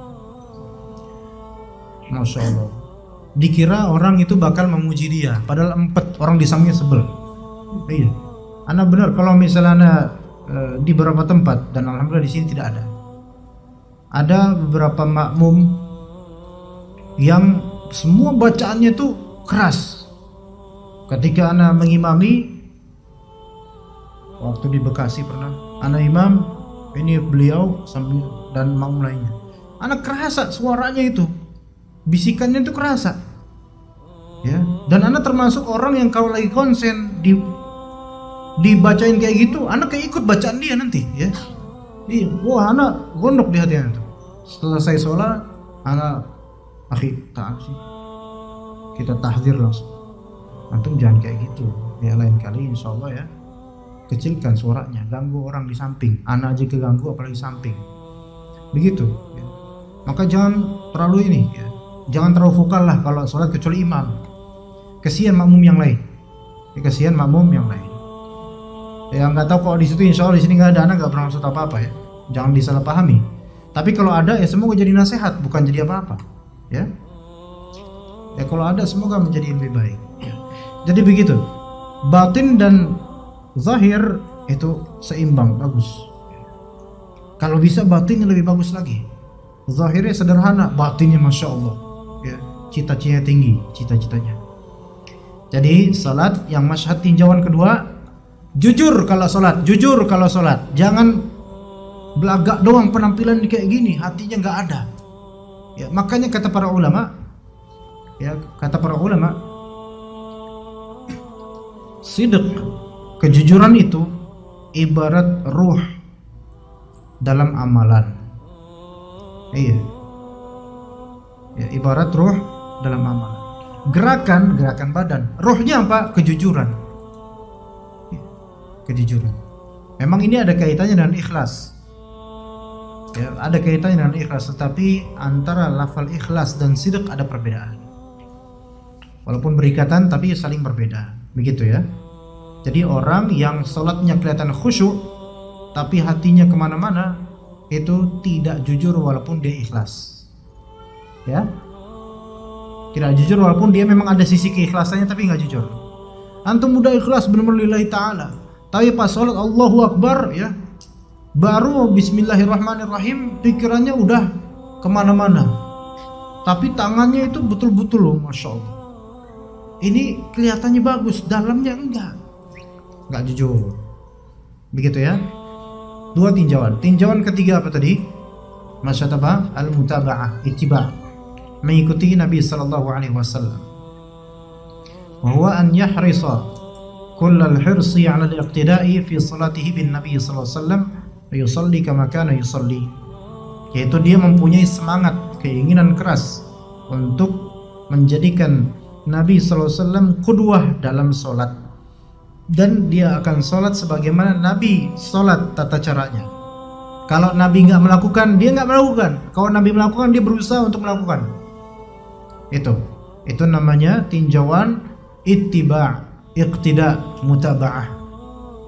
masya Allah. Dikira orang itu bakal memuji dia, padahal empet, orang di sampingnya sebel. Iya, ana benar kalau misalnya ana, e, di beberapa tempat, dan alhamdulillah di sini tidak ada. Ada beberapa makmum yang semua bacaannya itu keras. Ketika ana mengimami, waktu di Bekasi pernah, ana imam, ini beliau sambil dan makmum lainnya, ana kerasa suaranya itu, bisikannya itu kerasa. Ya, dan anak termasuk orang yang kalau lagi konsen di dibacain kayak gitu, anak kayak ikut bacaan dia nanti, ya. Iya, wah anak gondok di hatinya itu. Setelah saya sholat, anak akhi taat sih, kita tahdzir langsung. Antum jangan kayak gitu. Ya, lain kali insya Allah ya, kecilkan suaranya, ganggu orang di samping. Anak aja keganggu, apalagi samping. Begitu. Ya. Maka jangan terlalu ini, ya. Jangan terlalu vokal lah kalau sholat kecuali imam. Kasihan makmum yang lain. Ya, kasihan makmum yang lain. Ya nggak tahu kalau di situ insya Allah di sini nggak ada, anak nggak pernah maksud apa apa ya. Jangan disalahpahami. Tapi kalau ada ya semoga jadi nasihat, bukan jadi apa-apa. Ya. Ya kalau ada semoga menjadi lebih baik. Ya. Jadi begitu. Batin dan zahir itu seimbang, bagus. Kalau bisa batinnya lebih bagus lagi. Zahirnya sederhana, batinnya masya Allah. Ya, cita-citanya tinggi, cita-citanya. Jadi salat yang masyhad tinjauan kedua, jujur kalau salat, jujur kalau salat. Jangan belagak doang penampilan kayak gini, hatinya nggak ada. Ya, makanya kata para ulama, ya kata para ulama, sidq, kejujuran itu ibarat ruh dalam amalan. Iya. Ya, ibarat ruh dalam amalan. Gerakan, gerakan badan. Ruhnya apa? Kejujuran. Ya, kejujuran. Memang ini ada kaitannya dengan ikhlas. Ya, ada kaitannya dengan ikhlas, tetapi antara lafal ikhlas dan sidq ada perbedaan. Walaupun berikatan tapi saling berbeda. Begitu ya. Jadi orang yang sholatnya kelihatan khusyuk tapi hatinya kemana-mana, itu tidak jujur walaupun dia ikhlas. Ya, tidak jujur walaupun dia memang ada sisi keikhlasannya tapi nggak jujur. Antum udah ikhlas benar-benar lillahi ta'ala, tapi pas sholat Allahu Akbar ya, baru Bismillahirrahmanirrahim, pikirannya udah kemana-mana, tapi tangannya itu betul-betul loh, masya Allah. Ini kelihatannya bagus, dalamnya enggak, nggak jujur. Begitu ya. Dua tinjauan. Tinjauan ketiga apa tadi? Masyhad apa? Al-mutaba'ah, ittiba', mengikuti Nabi sallallahu alaihi wasallam. Wa huwa an yahrisa kullal hirsi 'ala al-iqtida'i fi salatihi bin Nabi sallallahu alaihi wasallam wa yusalli kama kana yusalli. Yaitu dia mempunyai semangat, keinginan keras untuk menjadikan Nabi sallallahu alaihi wasallam qudwah dalam salat, dan dia akan sholat sebagaimana Nabi sholat tata caranya. Kalau Nabi nggak melakukan, dia nggak melakukan. Kalau Nabi melakukan, dia berusaha untuk melakukan. Itu, itu namanya tinjauan ittiba', iqtida', mutaba'ah.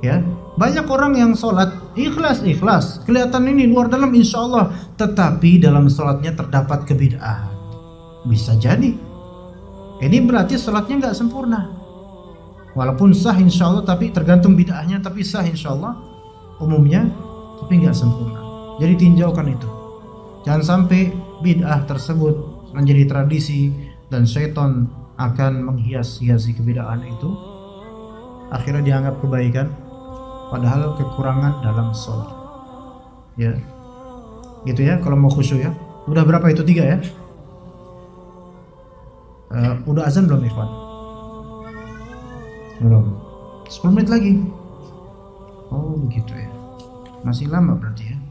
Ya, banyak orang yang sholat ikhlas ikhlas, kelihatan ini luar dalam insya Allah, tetapi dalam sholatnya terdapat kebid'ahan. Bisa jadi. Ini berarti sholatnya nggak sempurna. Walaupun sah insya Allah, tapi tergantung bid'ahnya, tapi sah insya Allah umumnya, tapi nggak sempurna. Jadi tinjaukan itu. Jangan sampai bid'ah tersebut menjadi tradisi dan syaitan akan menghias-hiasi kebid'ahan itu. Akhirnya dianggap kebaikan, padahal kekurangan dalam sholat. Ya, gitu ya. Kalau mau khusyuk ya. Udah berapa itu? Tiga ya. Uh, udah azan belum ikhwan? Belum. sepuluh menit lagi. Oh begitu ya. Masih lama berarti ya.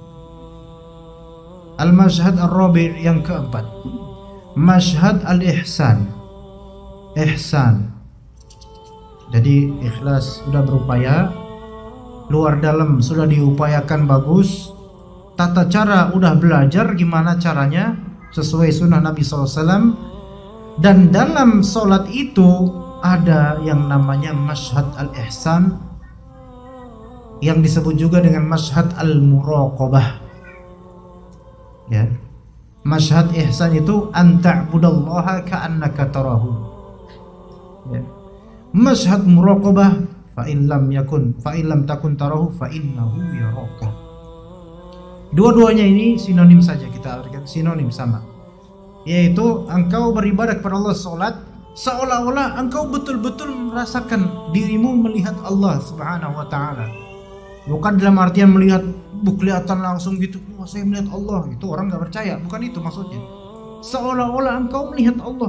Al-Mashhad Ar-Rabi' yang keempat, Mashhad Al-Ihsan. Ihsan. Jadi ikhlas sudah berupaya, luar dalam sudah diupayakan bagus, tata cara udah belajar gimana caranya sesuai sunnah Nabi shallallahu alaihi wasallam. Dan dalam sholat itu ada yang namanya Mashhad Al-Ihsan, yang disebut juga dengan Mashhad Al-Muraqabah. Ya, Mashhad ihsan itu anta'budallaha ka'annaka tarahu. Ya. Mashhad muraqabah fa in lam yakun fa in lam takun tarahu fa innahu yaraka. Dua-duanya ini sinonim saja, kita artikan sinonim sama. Yaitu engkau beribadah kepada Allah, salat seolah-olah engkau betul-betul merasakan dirimu melihat Allah Subhanahu wa taala. Bukan dalam artian melihat bu kelihatan langsung gitu, wah saya melihat Allah, itu orang nggak percaya, bukan itu maksudnya. Seolah-olah engkau melihat Allah.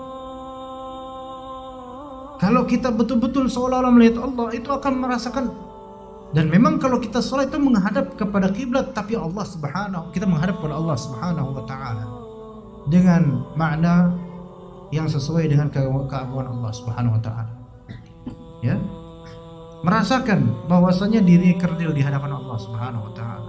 Kalau kita betul-betul seolah-olah melihat Allah, itu akan merasakan. Dan memang kalau kita sholat itu menghadap kepada kiblat, tapi Allah Subhanahu, kita menghadap kepada Allah Subhanahu wa taala dengan makna yang sesuai dengan keagungan Allah Subhanahu wa taala. Ya. Merasakan bahwasanya diri kerdil di hadapan Allah Subhanahu wa taala.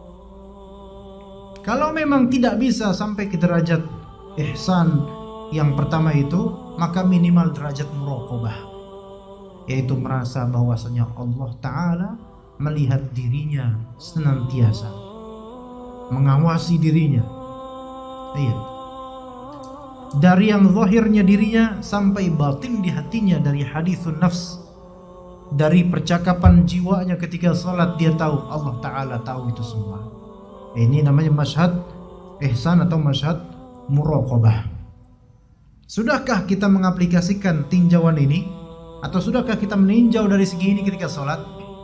Kalau memang tidak bisa sampai ke derajat ihsan yang pertama itu, maka minimal derajat muraqabah, yaitu merasa bahwasanya Allah taala melihat dirinya senantiasa, mengawasi dirinya. Iya. Dari yang zahirnya dirinya sampai batin di hatinya, dari hadithun nafs, dari percakapan jiwanya ketika sholat, dia tahu Allah Ta'ala tahu itu semua. Ini namanya Mashhad ihsan atau Mashhad muraqabah. Sudahkah kita mengaplikasikan tinjauan ini? Atau sudahkah kita meninjau dari segi ini ketika sholat?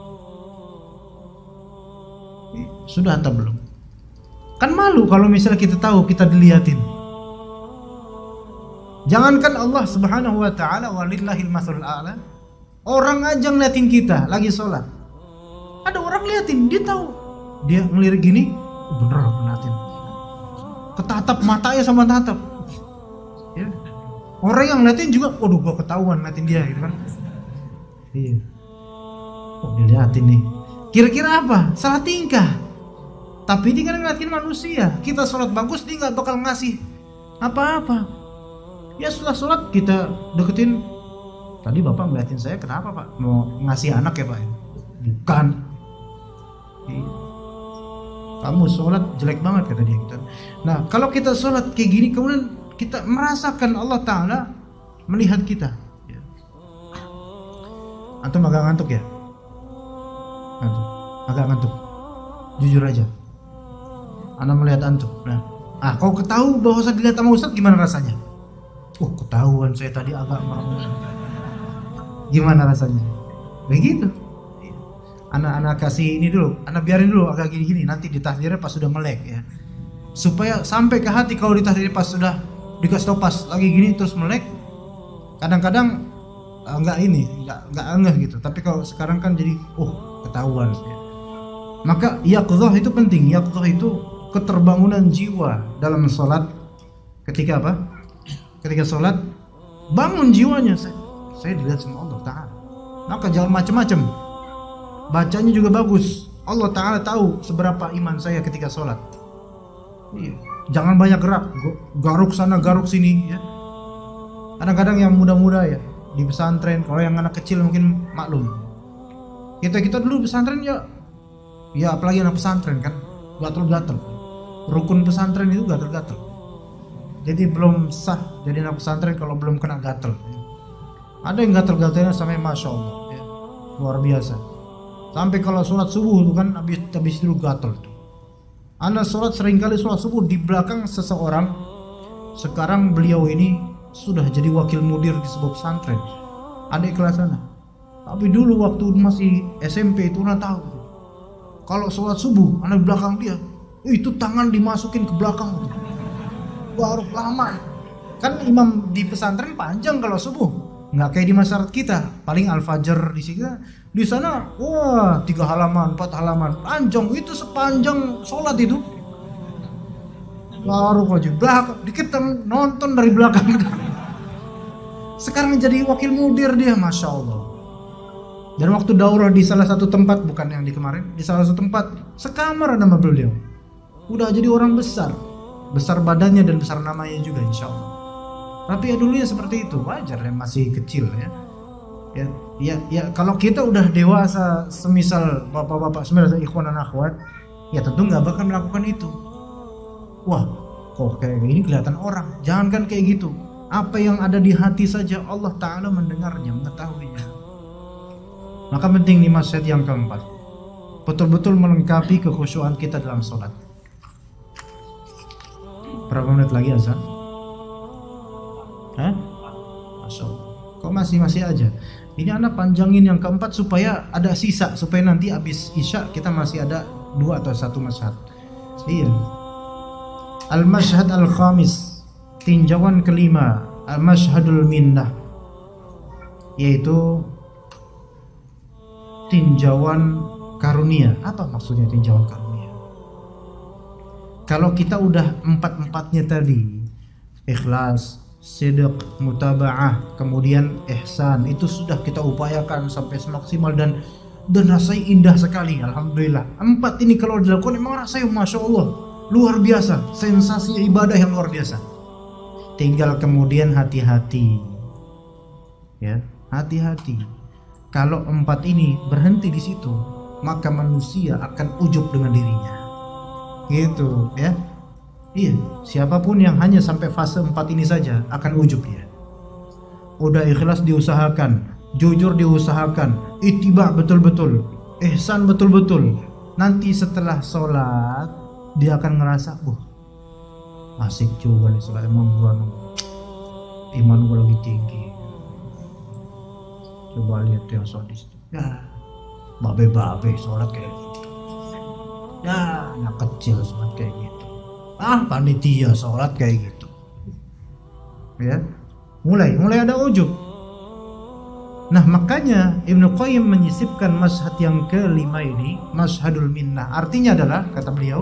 Sudah atau belum? Kan malu kalau misalnya kita tahu kita dilihatin. Jangankan Allah Subhanahu wa Ta'ala, walillahil mathalul a'la, orang aja ngeliatin kita lagi sholat. Ada orang liatin, dia tahu. Dia ngelirik gini, oh, bener ngeliatin. Ketatap matanya sama tatap. Ya. Orang yang ngeliatin juga, waduh gua ketahuan ngeliatin dia gitu kan. Iya. Oh diliatin nih. Kira-kira apa? Salah tingkah. Tapi dia kan ngeliatin manusia. Kita sholat bagus, dia nggak bakal ngasih apa-apa. Ya setelah sholat kita deketin. Tadi bapak ngeliatin saya kenapa pak? Mau ngasih anak ya pak? Bukan. Kamu sholat jelek banget kata dia. Nah kalau kita sholat kayak gini, kemudian kita merasakan Allah Ta'ala melihat kita. Antum agak ngantuk ya? Ngantuk. Agak ngantuk. Jujur aja. Ana melihat antum. Nah, ah kau ketahui bahwa saya dilihat sama Ustaz, gimana rasanya? Oh ketahuan saya tadi agak merem. Gimana rasanya? Begitu. Anak-anak kasih ini dulu, anak biarin dulu agak gini-gini, nanti di tahdirnya pas sudah melek ya. Supaya sampai ke hati. Kalau di tahdirnya pas sudah dikasih tau pas lagi gini terus melek, kadang-kadang enggak ini, enggak enggak angeh gitu. Tapi kalau sekarang kan jadi oh ketahuan ya. Maka yaqdhah itu penting. Yaqdhah itu keterbangunan jiwa dalam sholat. Ketika apa? Ketika sholat, bangun jiwanya. Saya, saya dilihat sama Allah Ta'ala. Maka jangan macam-macam. Bacanya juga bagus. Allah Ta'ala tahu seberapa iman saya ketika sholat. Iya. Jangan banyak gerak, garuk sana garuk sini ya. Kadang-kadang yang muda-muda ya di pesantren, kalau yang anak kecil mungkin maklum. Kita kita dulu pesantren ya, ya apalagi anak pesantren kan, gatel-gatel. Rukun pesantren itu gatel-gatel. Jadi belum sah jadi anak pesantren kalau belum kena gatel. Ada yang gatel-gatelnya sampai masya Allah, ya. Luar biasa. Sampai kalau sholat subuh itu kan habis habis itu gatel tuh. Anda sholat seringkali sholat subuh di belakang seseorang. Sekarang beliau ini sudah jadi wakil mudir di sebuah pesantren. Adik kelas sana. Tapi dulu waktu masih S M P itu Anda tahu. Kalau sholat subuh, Anda di belakang dia, itu tangan dimasukin ke belakang. Baru lama. Kan imam di pesantren panjang kalau subuh. Nggak kayak di masyarakat kita, paling al-fajr di sini. Di sana, wah, tiga halaman, empat halaman, panjang itu sepanjang sholat itu. Baru aja belakang, dikit nonton dari belakang. Sekarang jadi wakil mudir dia, masya Allah. Dan waktu daurah di salah satu tempat, bukan yang di kemarin, di salah satu tempat sekamar nama beliau. Udah jadi orang besar, besar badannya dan besar namanya juga, insya Allah. Tapi ya dulunya seperti itu, wajar ya, masih kecil ya. Ya, ya, ya kalau kita udah dewasa, semisal bapak-bapak, semisal ikhwan dan akhwat, ya tentu nggak bakal melakukan itu. Wah, kok kayak ini kelihatan orang. Jangan kan kayak gitu. Apa yang ada di hati saja Allah Ta'ala mendengarnya, mengetahuinya. Maka penting nih nasihat yang keempat, betul-betul melengkapi kekhusyuan kita dalam sholat. Berapa menit lagi azan? Hah? Masya Allah. Kok masih-masih aja? Ini anak panjangin yang keempat supaya ada sisa, supaya nanti habis isya kita masih ada dua atau satu masyhad. Iya. Al-masyhad al-khamis, tinjauan kelima, al-masyhadul minnah, yaitu tinjauan karunia. Apa maksudnya tinjauan karunia? Kalau kita udah empat-empatnya tadi, ikhlas, sidq, mutaba'ah, kemudian ihsan, itu sudah kita upayakan sampai semaksimal dan dan rasanya indah sekali, alhamdulillah. Empat ini kalau dilakukan memang rasanya masya Allah luar biasa, sensasi ibadah yang luar biasa. Tinggal kemudian hati-hati, ya, hati-hati. Kalau empat ini berhenti di situ, maka manusia akan ujub dengan dirinya, gitu, ya. Iya, siapapun yang hanya sampai fase empat ini saja akan ujub dia. Udah ikhlas diusahakan, jujur diusahakan, ittiba betul-betul, ihsan betul-betul. Nanti setelah sholat dia akan ngerasa, wah, asik juga nih sholat, emang gua iman gua lagi tinggi. Coba lihat yang sholat itu, ya, babe-babe sholat kayak gitu. Ya, anak kecil sholat kayak gitu. Ah, panitia sholat kayak gitu, ya, mulai mulai ada ujub. Nah, makanya Ibnu Qayyim menyisipkan masyhad yang kelima ini, masyhadul minnah. Artinya adalah, kata beliau,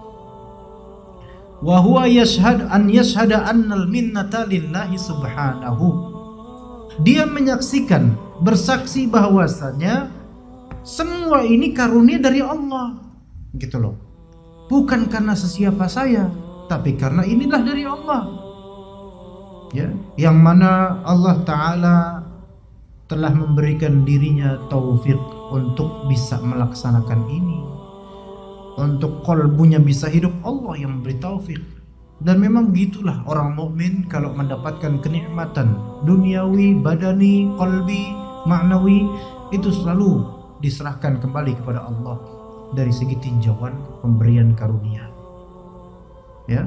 wa huwa yashhad an yashhada annal minnata lillahi subhanahu. Dia menyaksikan, bersaksi bahwasanya semua ini karunia dari Allah, gitu loh. Bukan karena sesiapa saya, tapi karena inilah dari Allah, ya, yang mana Allah Ta'ala telah memberikan dirinya taufik untuk bisa melaksanakan ini, untuk kolbunya bisa hidup, Allah yang memberi taufik. Dan memang begitulah orang mukmin kalau mendapatkan kenikmatan duniawi, badani, kolbi, maknawi, itu selalu diserahkan kembali kepada Allah dari segi tinjauan pemberian karunia, ya.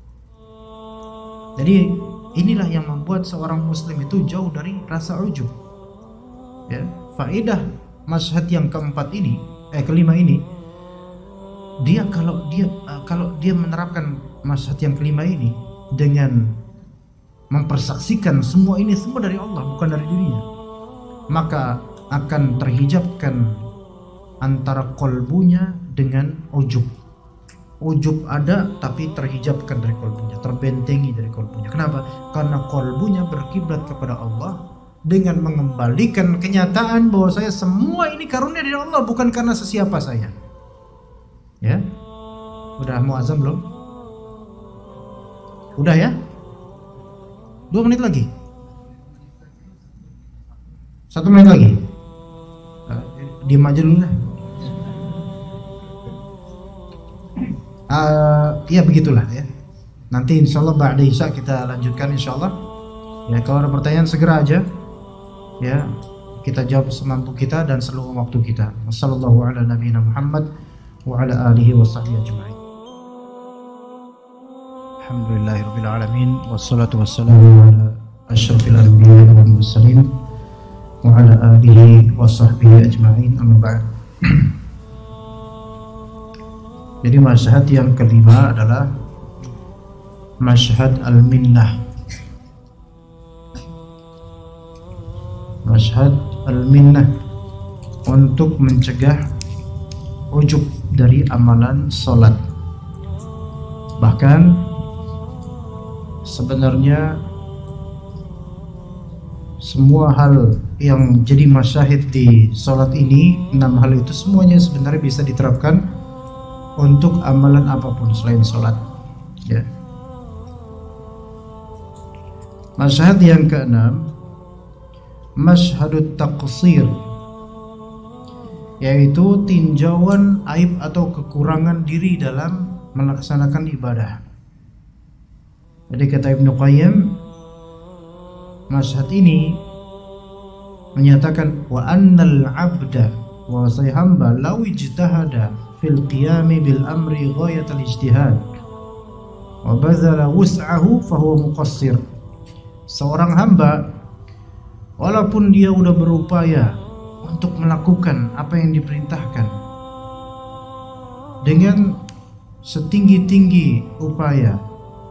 Jadi inilah yang membuat seorang muslim itu jauh dari rasa ujub, ya. Faedah masyhad yang keempat ini, eh kelima ini, dia kalau dia uh, kalau dia menerapkan masyhad yang kelima ini dengan mempersaksikan semua ini semua dari Allah, bukan dari dirinya, maka akan terhijabkan antara kolbunya dengan ujub. Ujub ada tapi terhijabkan dari kolbunya, terbentengi dari kolbunya. Kenapa? Karena kolbunya berkiblat kepada Allah dengan mengembalikan kenyataan bahwa saya semua ini karunia dari Allah, bukan karena sesiapa saya. Ya, udah mau azan belum? Udah ya? Dua menit lagi. Satu menit lagi. diem aja dulu lah. Uh, ya begitulah ya. Nanti insya Allah ba'da isya kita lanjutkan insya Allah. Ya kalau ada pertanyaan segera aja. Ya kita jawab semampu kita dan seluruh waktu kita. Wassallallahu ala nabiyina Muhammad wa ala alihi wa sahbihi ajma'in. Alhamdulillahirabbil alamin wassalatu wassalamu ala asyrafil anbiya'i wal mursalin wa ala alihi wa sahbihi ajma'in. Amma ba'd. Jadi masyhad yang kelima adalah masyhad al-minnah. Masyhad al-minnah untuk mencegah ujub dari amalan salat. Bahkan sebenarnya semua hal yang jadi masyahid di salat ini, enam hal itu semuanya sebenarnya bisa diterapkan untuk amalan apapun selain sholat. Ya. Masyhad yang keenam, masyhadut taqsir, yaitu tinjauan aib atau kekurangan diri dalam melaksanakan ibadah. Jadi kata Ibnu Qayyim, masyhad ini menyatakan wa annal abda, wa say hamba law ijtahada fil qiyami bil amri ghayatul ijtihad wa bazala wus'ahu fahuwa muqassir. Seorang hamba walaupun dia udah berupaya untuk melakukan apa yang diperintahkan dengan setinggi-tinggi upaya,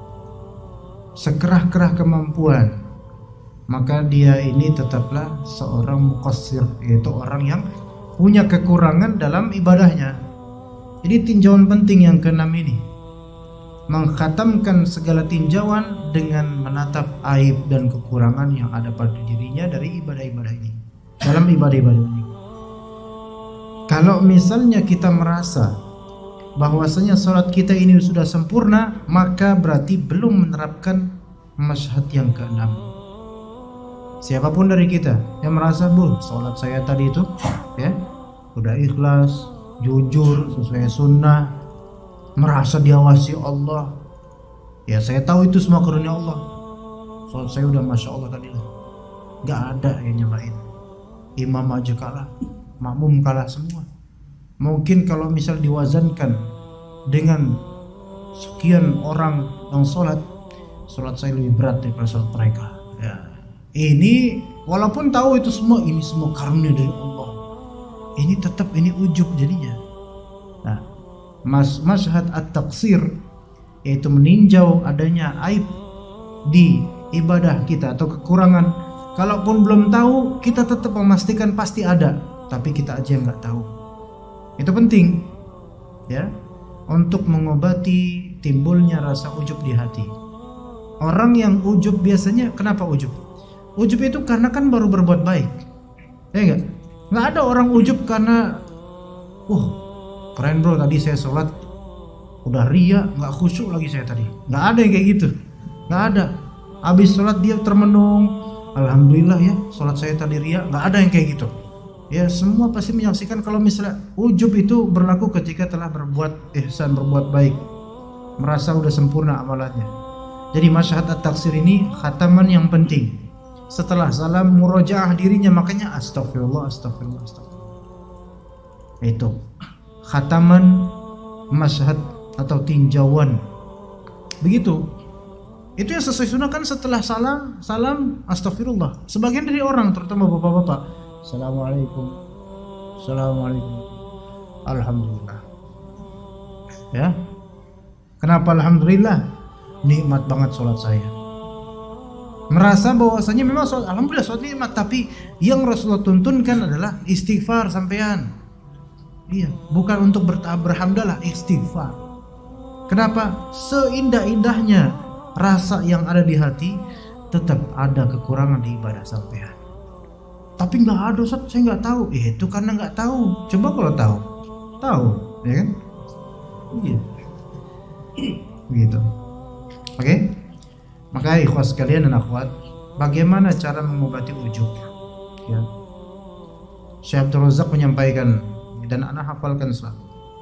sekerah-kerah kemampuan, maka dia ini tetaplah seorang muqassir, yaitu orang yang punya kekurangan dalam ibadahnya. Jadi tinjauan penting yang keenam ini, mengkhatamkan segala tinjauan dengan menatap aib dan kekurangan yang ada pada dirinya dari ibadah-ibadah ini, dalam ibadah-ibadah ini. Kalau misalnya kita merasa bahwasanya sholat kita ini sudah sempurna, maka berarti belum menerapkan masyhad yang keenam. Siapapun dari kita yang merasa, bu, sholat saya tadi itu ya udah ikhlas, jujur, sesuai sunnah, merasa diawasi Allah, ya saya tahu itu semua karunia Allah, sholat saya udah masya Allah tadi lah, gak ada yang nyamain. Imam aja kalah, makmum kalah semua. Mungkin kalau misal diwazankan dengan sekian orang yang sholat, sholat saya lebih berat daripada sholat mereka. Ya. Ini walaupun tahu itu semua, ini semua karunia dari Allah, ini tetap ini ujub jadinya. Nah, mas masyhad at-taqsir, yaitu meninjau adanya aib di ibadah kita atau kekurangan. Kalaupun belum tahu, kita tetap memastikan pasti ada, tapi kita aja nggak tahu. Itu penting, ya, untuk mengobati timbulnya rasa ujub di hati. Orang yang ujub biasanya kenapa ujub? Ujub itu karena kan baru berbuat baik, ya nggak? Nggak ada orang ujub karena, uh, keren bro, tadi saya sholat udah ria, nggak khusyuk lagi saya tadi. Nggak ada yang kayak gitu, nggak ada. Habis sholat dia termenung, alhamdulillah ya, sholat saya tadi ria. Nggak ada yang kayak gitu. Ya semua pasti menyaksikan kalau misalnya ujub itu berlaku ketika telah berbuat ihsan, berbuat baik, merasa udah sempurna amalannya. Jadi masyhad at-taqsir ini khataman yang penting. Setelah salam murojaah dirinya, makanya astagfirullah, astagfirullah, astagfirullah. Itu khataman masyhad atau tinjauan. Begitu. Itu yang sesuai sunnah kan, setelah salam, salam astagfirullah. Sebagian dari orang, terutama bapak-bapak, assalamualaikum, assalamualaikum, alhamdulillah. Ya, kenapa alhamdulillah? Nikmat banget sholat saya. Merasa bahwasanya memang sholat, alhamdulillah sholat nikmat, tapi yang Rasulullah tuntunkan adalah istighfar sampean. Iya, bukan untuk berhamdalah, istighfar. Kenapa? Seindah-indahnya rasa yang ada di hati, tetap ada kekurangan di ibadah sampean. Tapi nggak ada, Ustaz, saya nggak tahu. Ya, itu karena nggak tahu. Coba kalau tahu, tahu, ya kan? Iya, begitu. Oke, okay? Maka ikhwas sekalian dan akhwat, bagaimana cara mengobati ujub? Ya, Syekh Abdul Razak menyampaikan dan ana hafalkan selalu.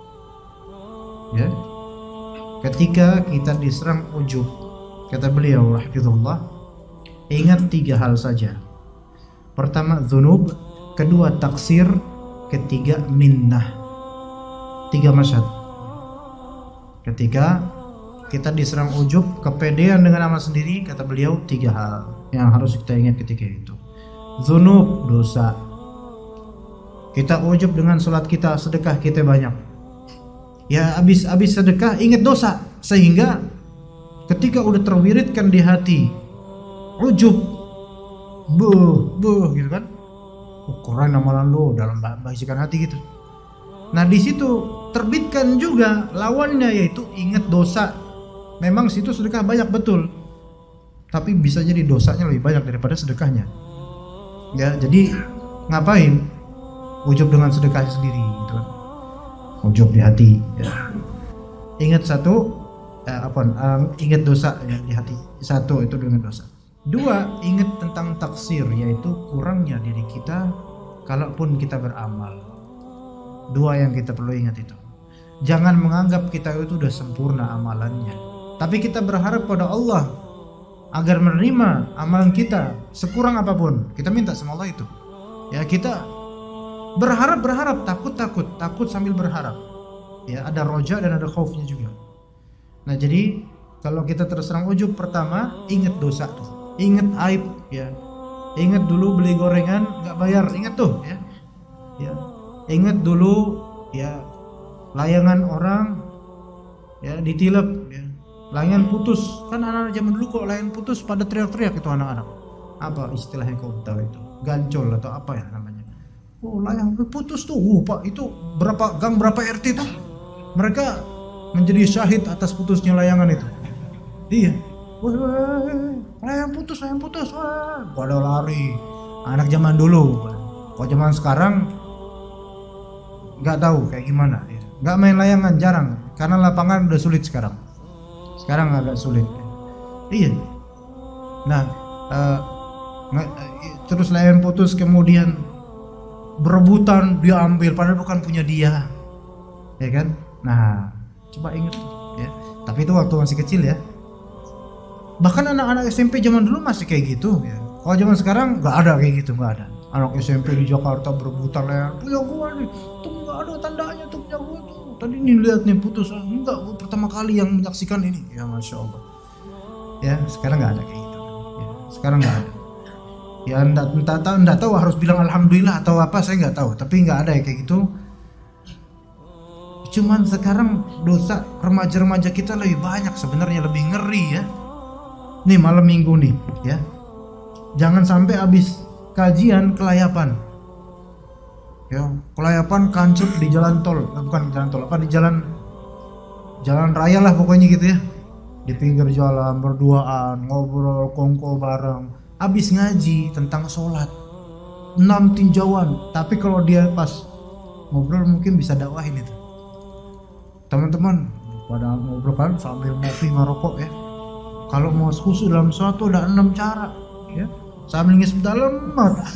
Ya. Ketika kita diserang ujub, kata beliau rahimahullah, ingat tiga hal saja. Pertama dzunub, kedua taksir, ketiga minnah. Tiga masyad. Ketika kita diserang ujub, kepedean dengan amal sendiri, kata beliau tiga hal yang harus kita ingat ketika itu. Dzunub, dosa. Kita ujub dengan sholat kita, sedekah kita banyak. Ya habis-habis sedekah ingat dosa, sehingga ketika udah terwiridkan di hati ujub, buh buh gitu kan, ukuran amalan lo dalam bisikan hati gitu. Nah di situ terbitkan juga lawannya, yaitu ingat dosa. Memang situ sedekah banyak betul, tapi bisa jadi dosanya lebih banyak daripada sedekahnya. Ya jadi ngapain ujub dengan sedekah sendiri gitu kan, ujub di hati. Ya. Ingat satu, eh, apa? Um, ingat dosa ya, di hati. Satu itu dengan dosa. Dua, ingat tentang taksir, yaitu kurangnya diri kita kalaupun kita beramal. Dua yang kita perlu ingat itu. Jangan menganggap kita itu udah sempurna amalannya, tapi kita berharap pada Allah agar menerima amalan kita sekurang apapun. Kita minta sama Allah itu. Ya kita berharap berharap takut takut takut sambil berharap. Ya ada roja dan ada khaufnya juga. Nah jadi kalau kita terserang ujub, pertama ingat dosa tuh, ingat aib ya, ingat dulu beli gorengan nggak bayar, ingat tuh ya, ya ingat dulu ya layangan orang ya ditilep ya, layangan putus kan, anak-anak zaman dulu kok layangan putus pada teriak-teriak itu anak-anak. Apa istilahnya kau tahu itu, gancol atau apa ya namanya? Oh layang putus tuh, uh, Pak itu berapa gang berapa R T tuh mereka menjadi syahid atas putusnya layangan itu. Iya, wah layang putus layang putus, wah pada lari anak zaman dulu. Kalau zaman sekarang nggak tahu kayak gimana, nggak main layangan jarang karena lapangan udah sulit sekarang. Sekarang agak sulit. Iya. Nah, uh, terus layangan putus kemudian berebutan diambil padahal bukan punya dia, ya kan? Nah, coba ingat ya. Tapi itu waktu masih kecil ya. Bahkan anak-anak S M P zaman dulu masih kayak gitu ya. Kalau zaman sekarang nggak ada kayak gitu, nggak ada. Anak S M P di Jakarta berebutan layangan, punya gua nih, tuh nggak ada tandanya tuh punya gua tuh. Tadi nih lihat nih putus, enggak, gua pertama kali yang menyaksikan ini. Ya masya Allah. Ya sekarang nggak ada kayak gitu. Ya, sekarang nggak ada. Ya enggak, entah tahu, enggak tahu harus bilang alhamdulillah atau apa, saya nggak tahu. Tapi nggak ada ya kayak gitu. Cuman sekarang dosa remaja-remaja kita lebih banyak sebenarnya, lebih ngeri ya. Nih malam minggu nih ya, jangan sampai habis kajian kelayapan. Ya kelayapan kancut di jalan tol, bukan jalan tol apa di jalan jalan raya lah pokoknya gitu ya. Di pinggir jalan berduaan, ngobrol kongko bareng. Habis ngaji tentang sholat, enam tinjauan. Tapi kalau dia pas ngobrol mungkin bisa dakwahin itu. Teman-teman pada ngobrol kan sambil ngopi ngerokok ya. Kalau mau khusyuk dalam sholat tuh ada enam cara ya. Sambil ngisep dalam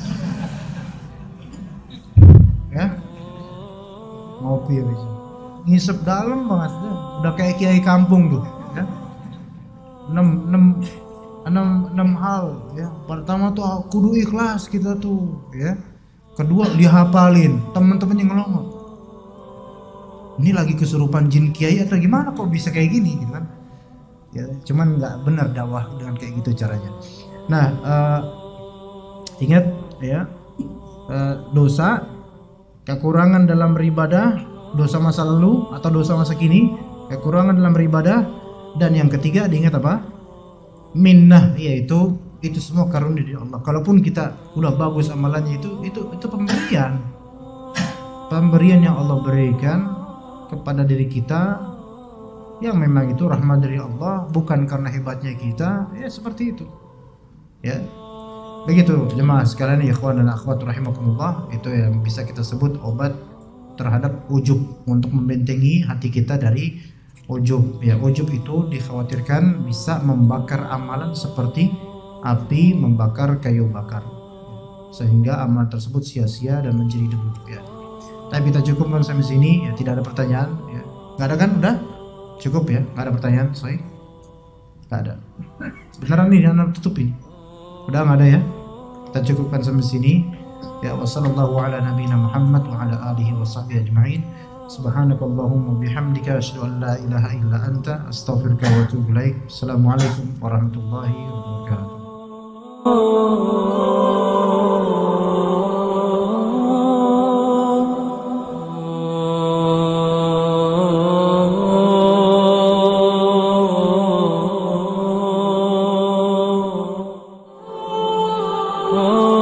ya. Ngopi ya bisa. Ngisep dalam banget ya. Udah kayak kiai kampung tuh ya. enam enam enam enam hal ya. Pertama tuh kudu ikhlas kita tuh ya. Kedua dihafalin, teman-teman yang ngelongok. Ini lagi kesurupan jin kiai atau gimana kok bisa kayak gini gitu kan? Ya, cuman nggak benar dakwah dengan kayak gitu caranya. Nah, uh, ingat ya, uh, dosa, kekurangan dalam beribadah, dosa masa lalu atau dosa masa kini, kekurangan dalam beribadah, dan yang ketiga diingat apa? Minnah, yaitu itu semua karunia dari Allah. Kalaupun kita udah bagus amalannya, itu itu itu pemberian, pemberian yang Allah berikan kepada diri kita, yang memang itu rahmat dari Allah, bukan karena hebatnya kita, ya seperti itu ya. Begitu jemaah sekalian, ya ikhwan dan akhwat rahimakumullah, itu yang bisa kita sebut obat terhadap ujub, untuk membentengi hati kita dari ujub ya. Ujub itu dikhawatirkan bisa membakar amalan seperti api membakar kayu bakar. sehingga amal tersebut sia-sia dan menjadi debu ya. Tapi kita cukupkan sampai sini ya, tidak ada pertanyaan ya. Nggak ada kan? Udah cukup ya, nggak ada pertanyaan. Sorry, nggak ada. Beneran nih, jangan tutup ini. Udah nggak ada ya. Kita cukupkan sampai sini ya. Wassallallahu ala nabiyina Muhammad wa ala alihi wa sahbihi ajma'in. Subhanakallahumma bihamdika asyhadu an la ilaha illa anta astaghfiruka wa atubu ilaik. Assalamualaikum warahmatullahi wabarakatuh.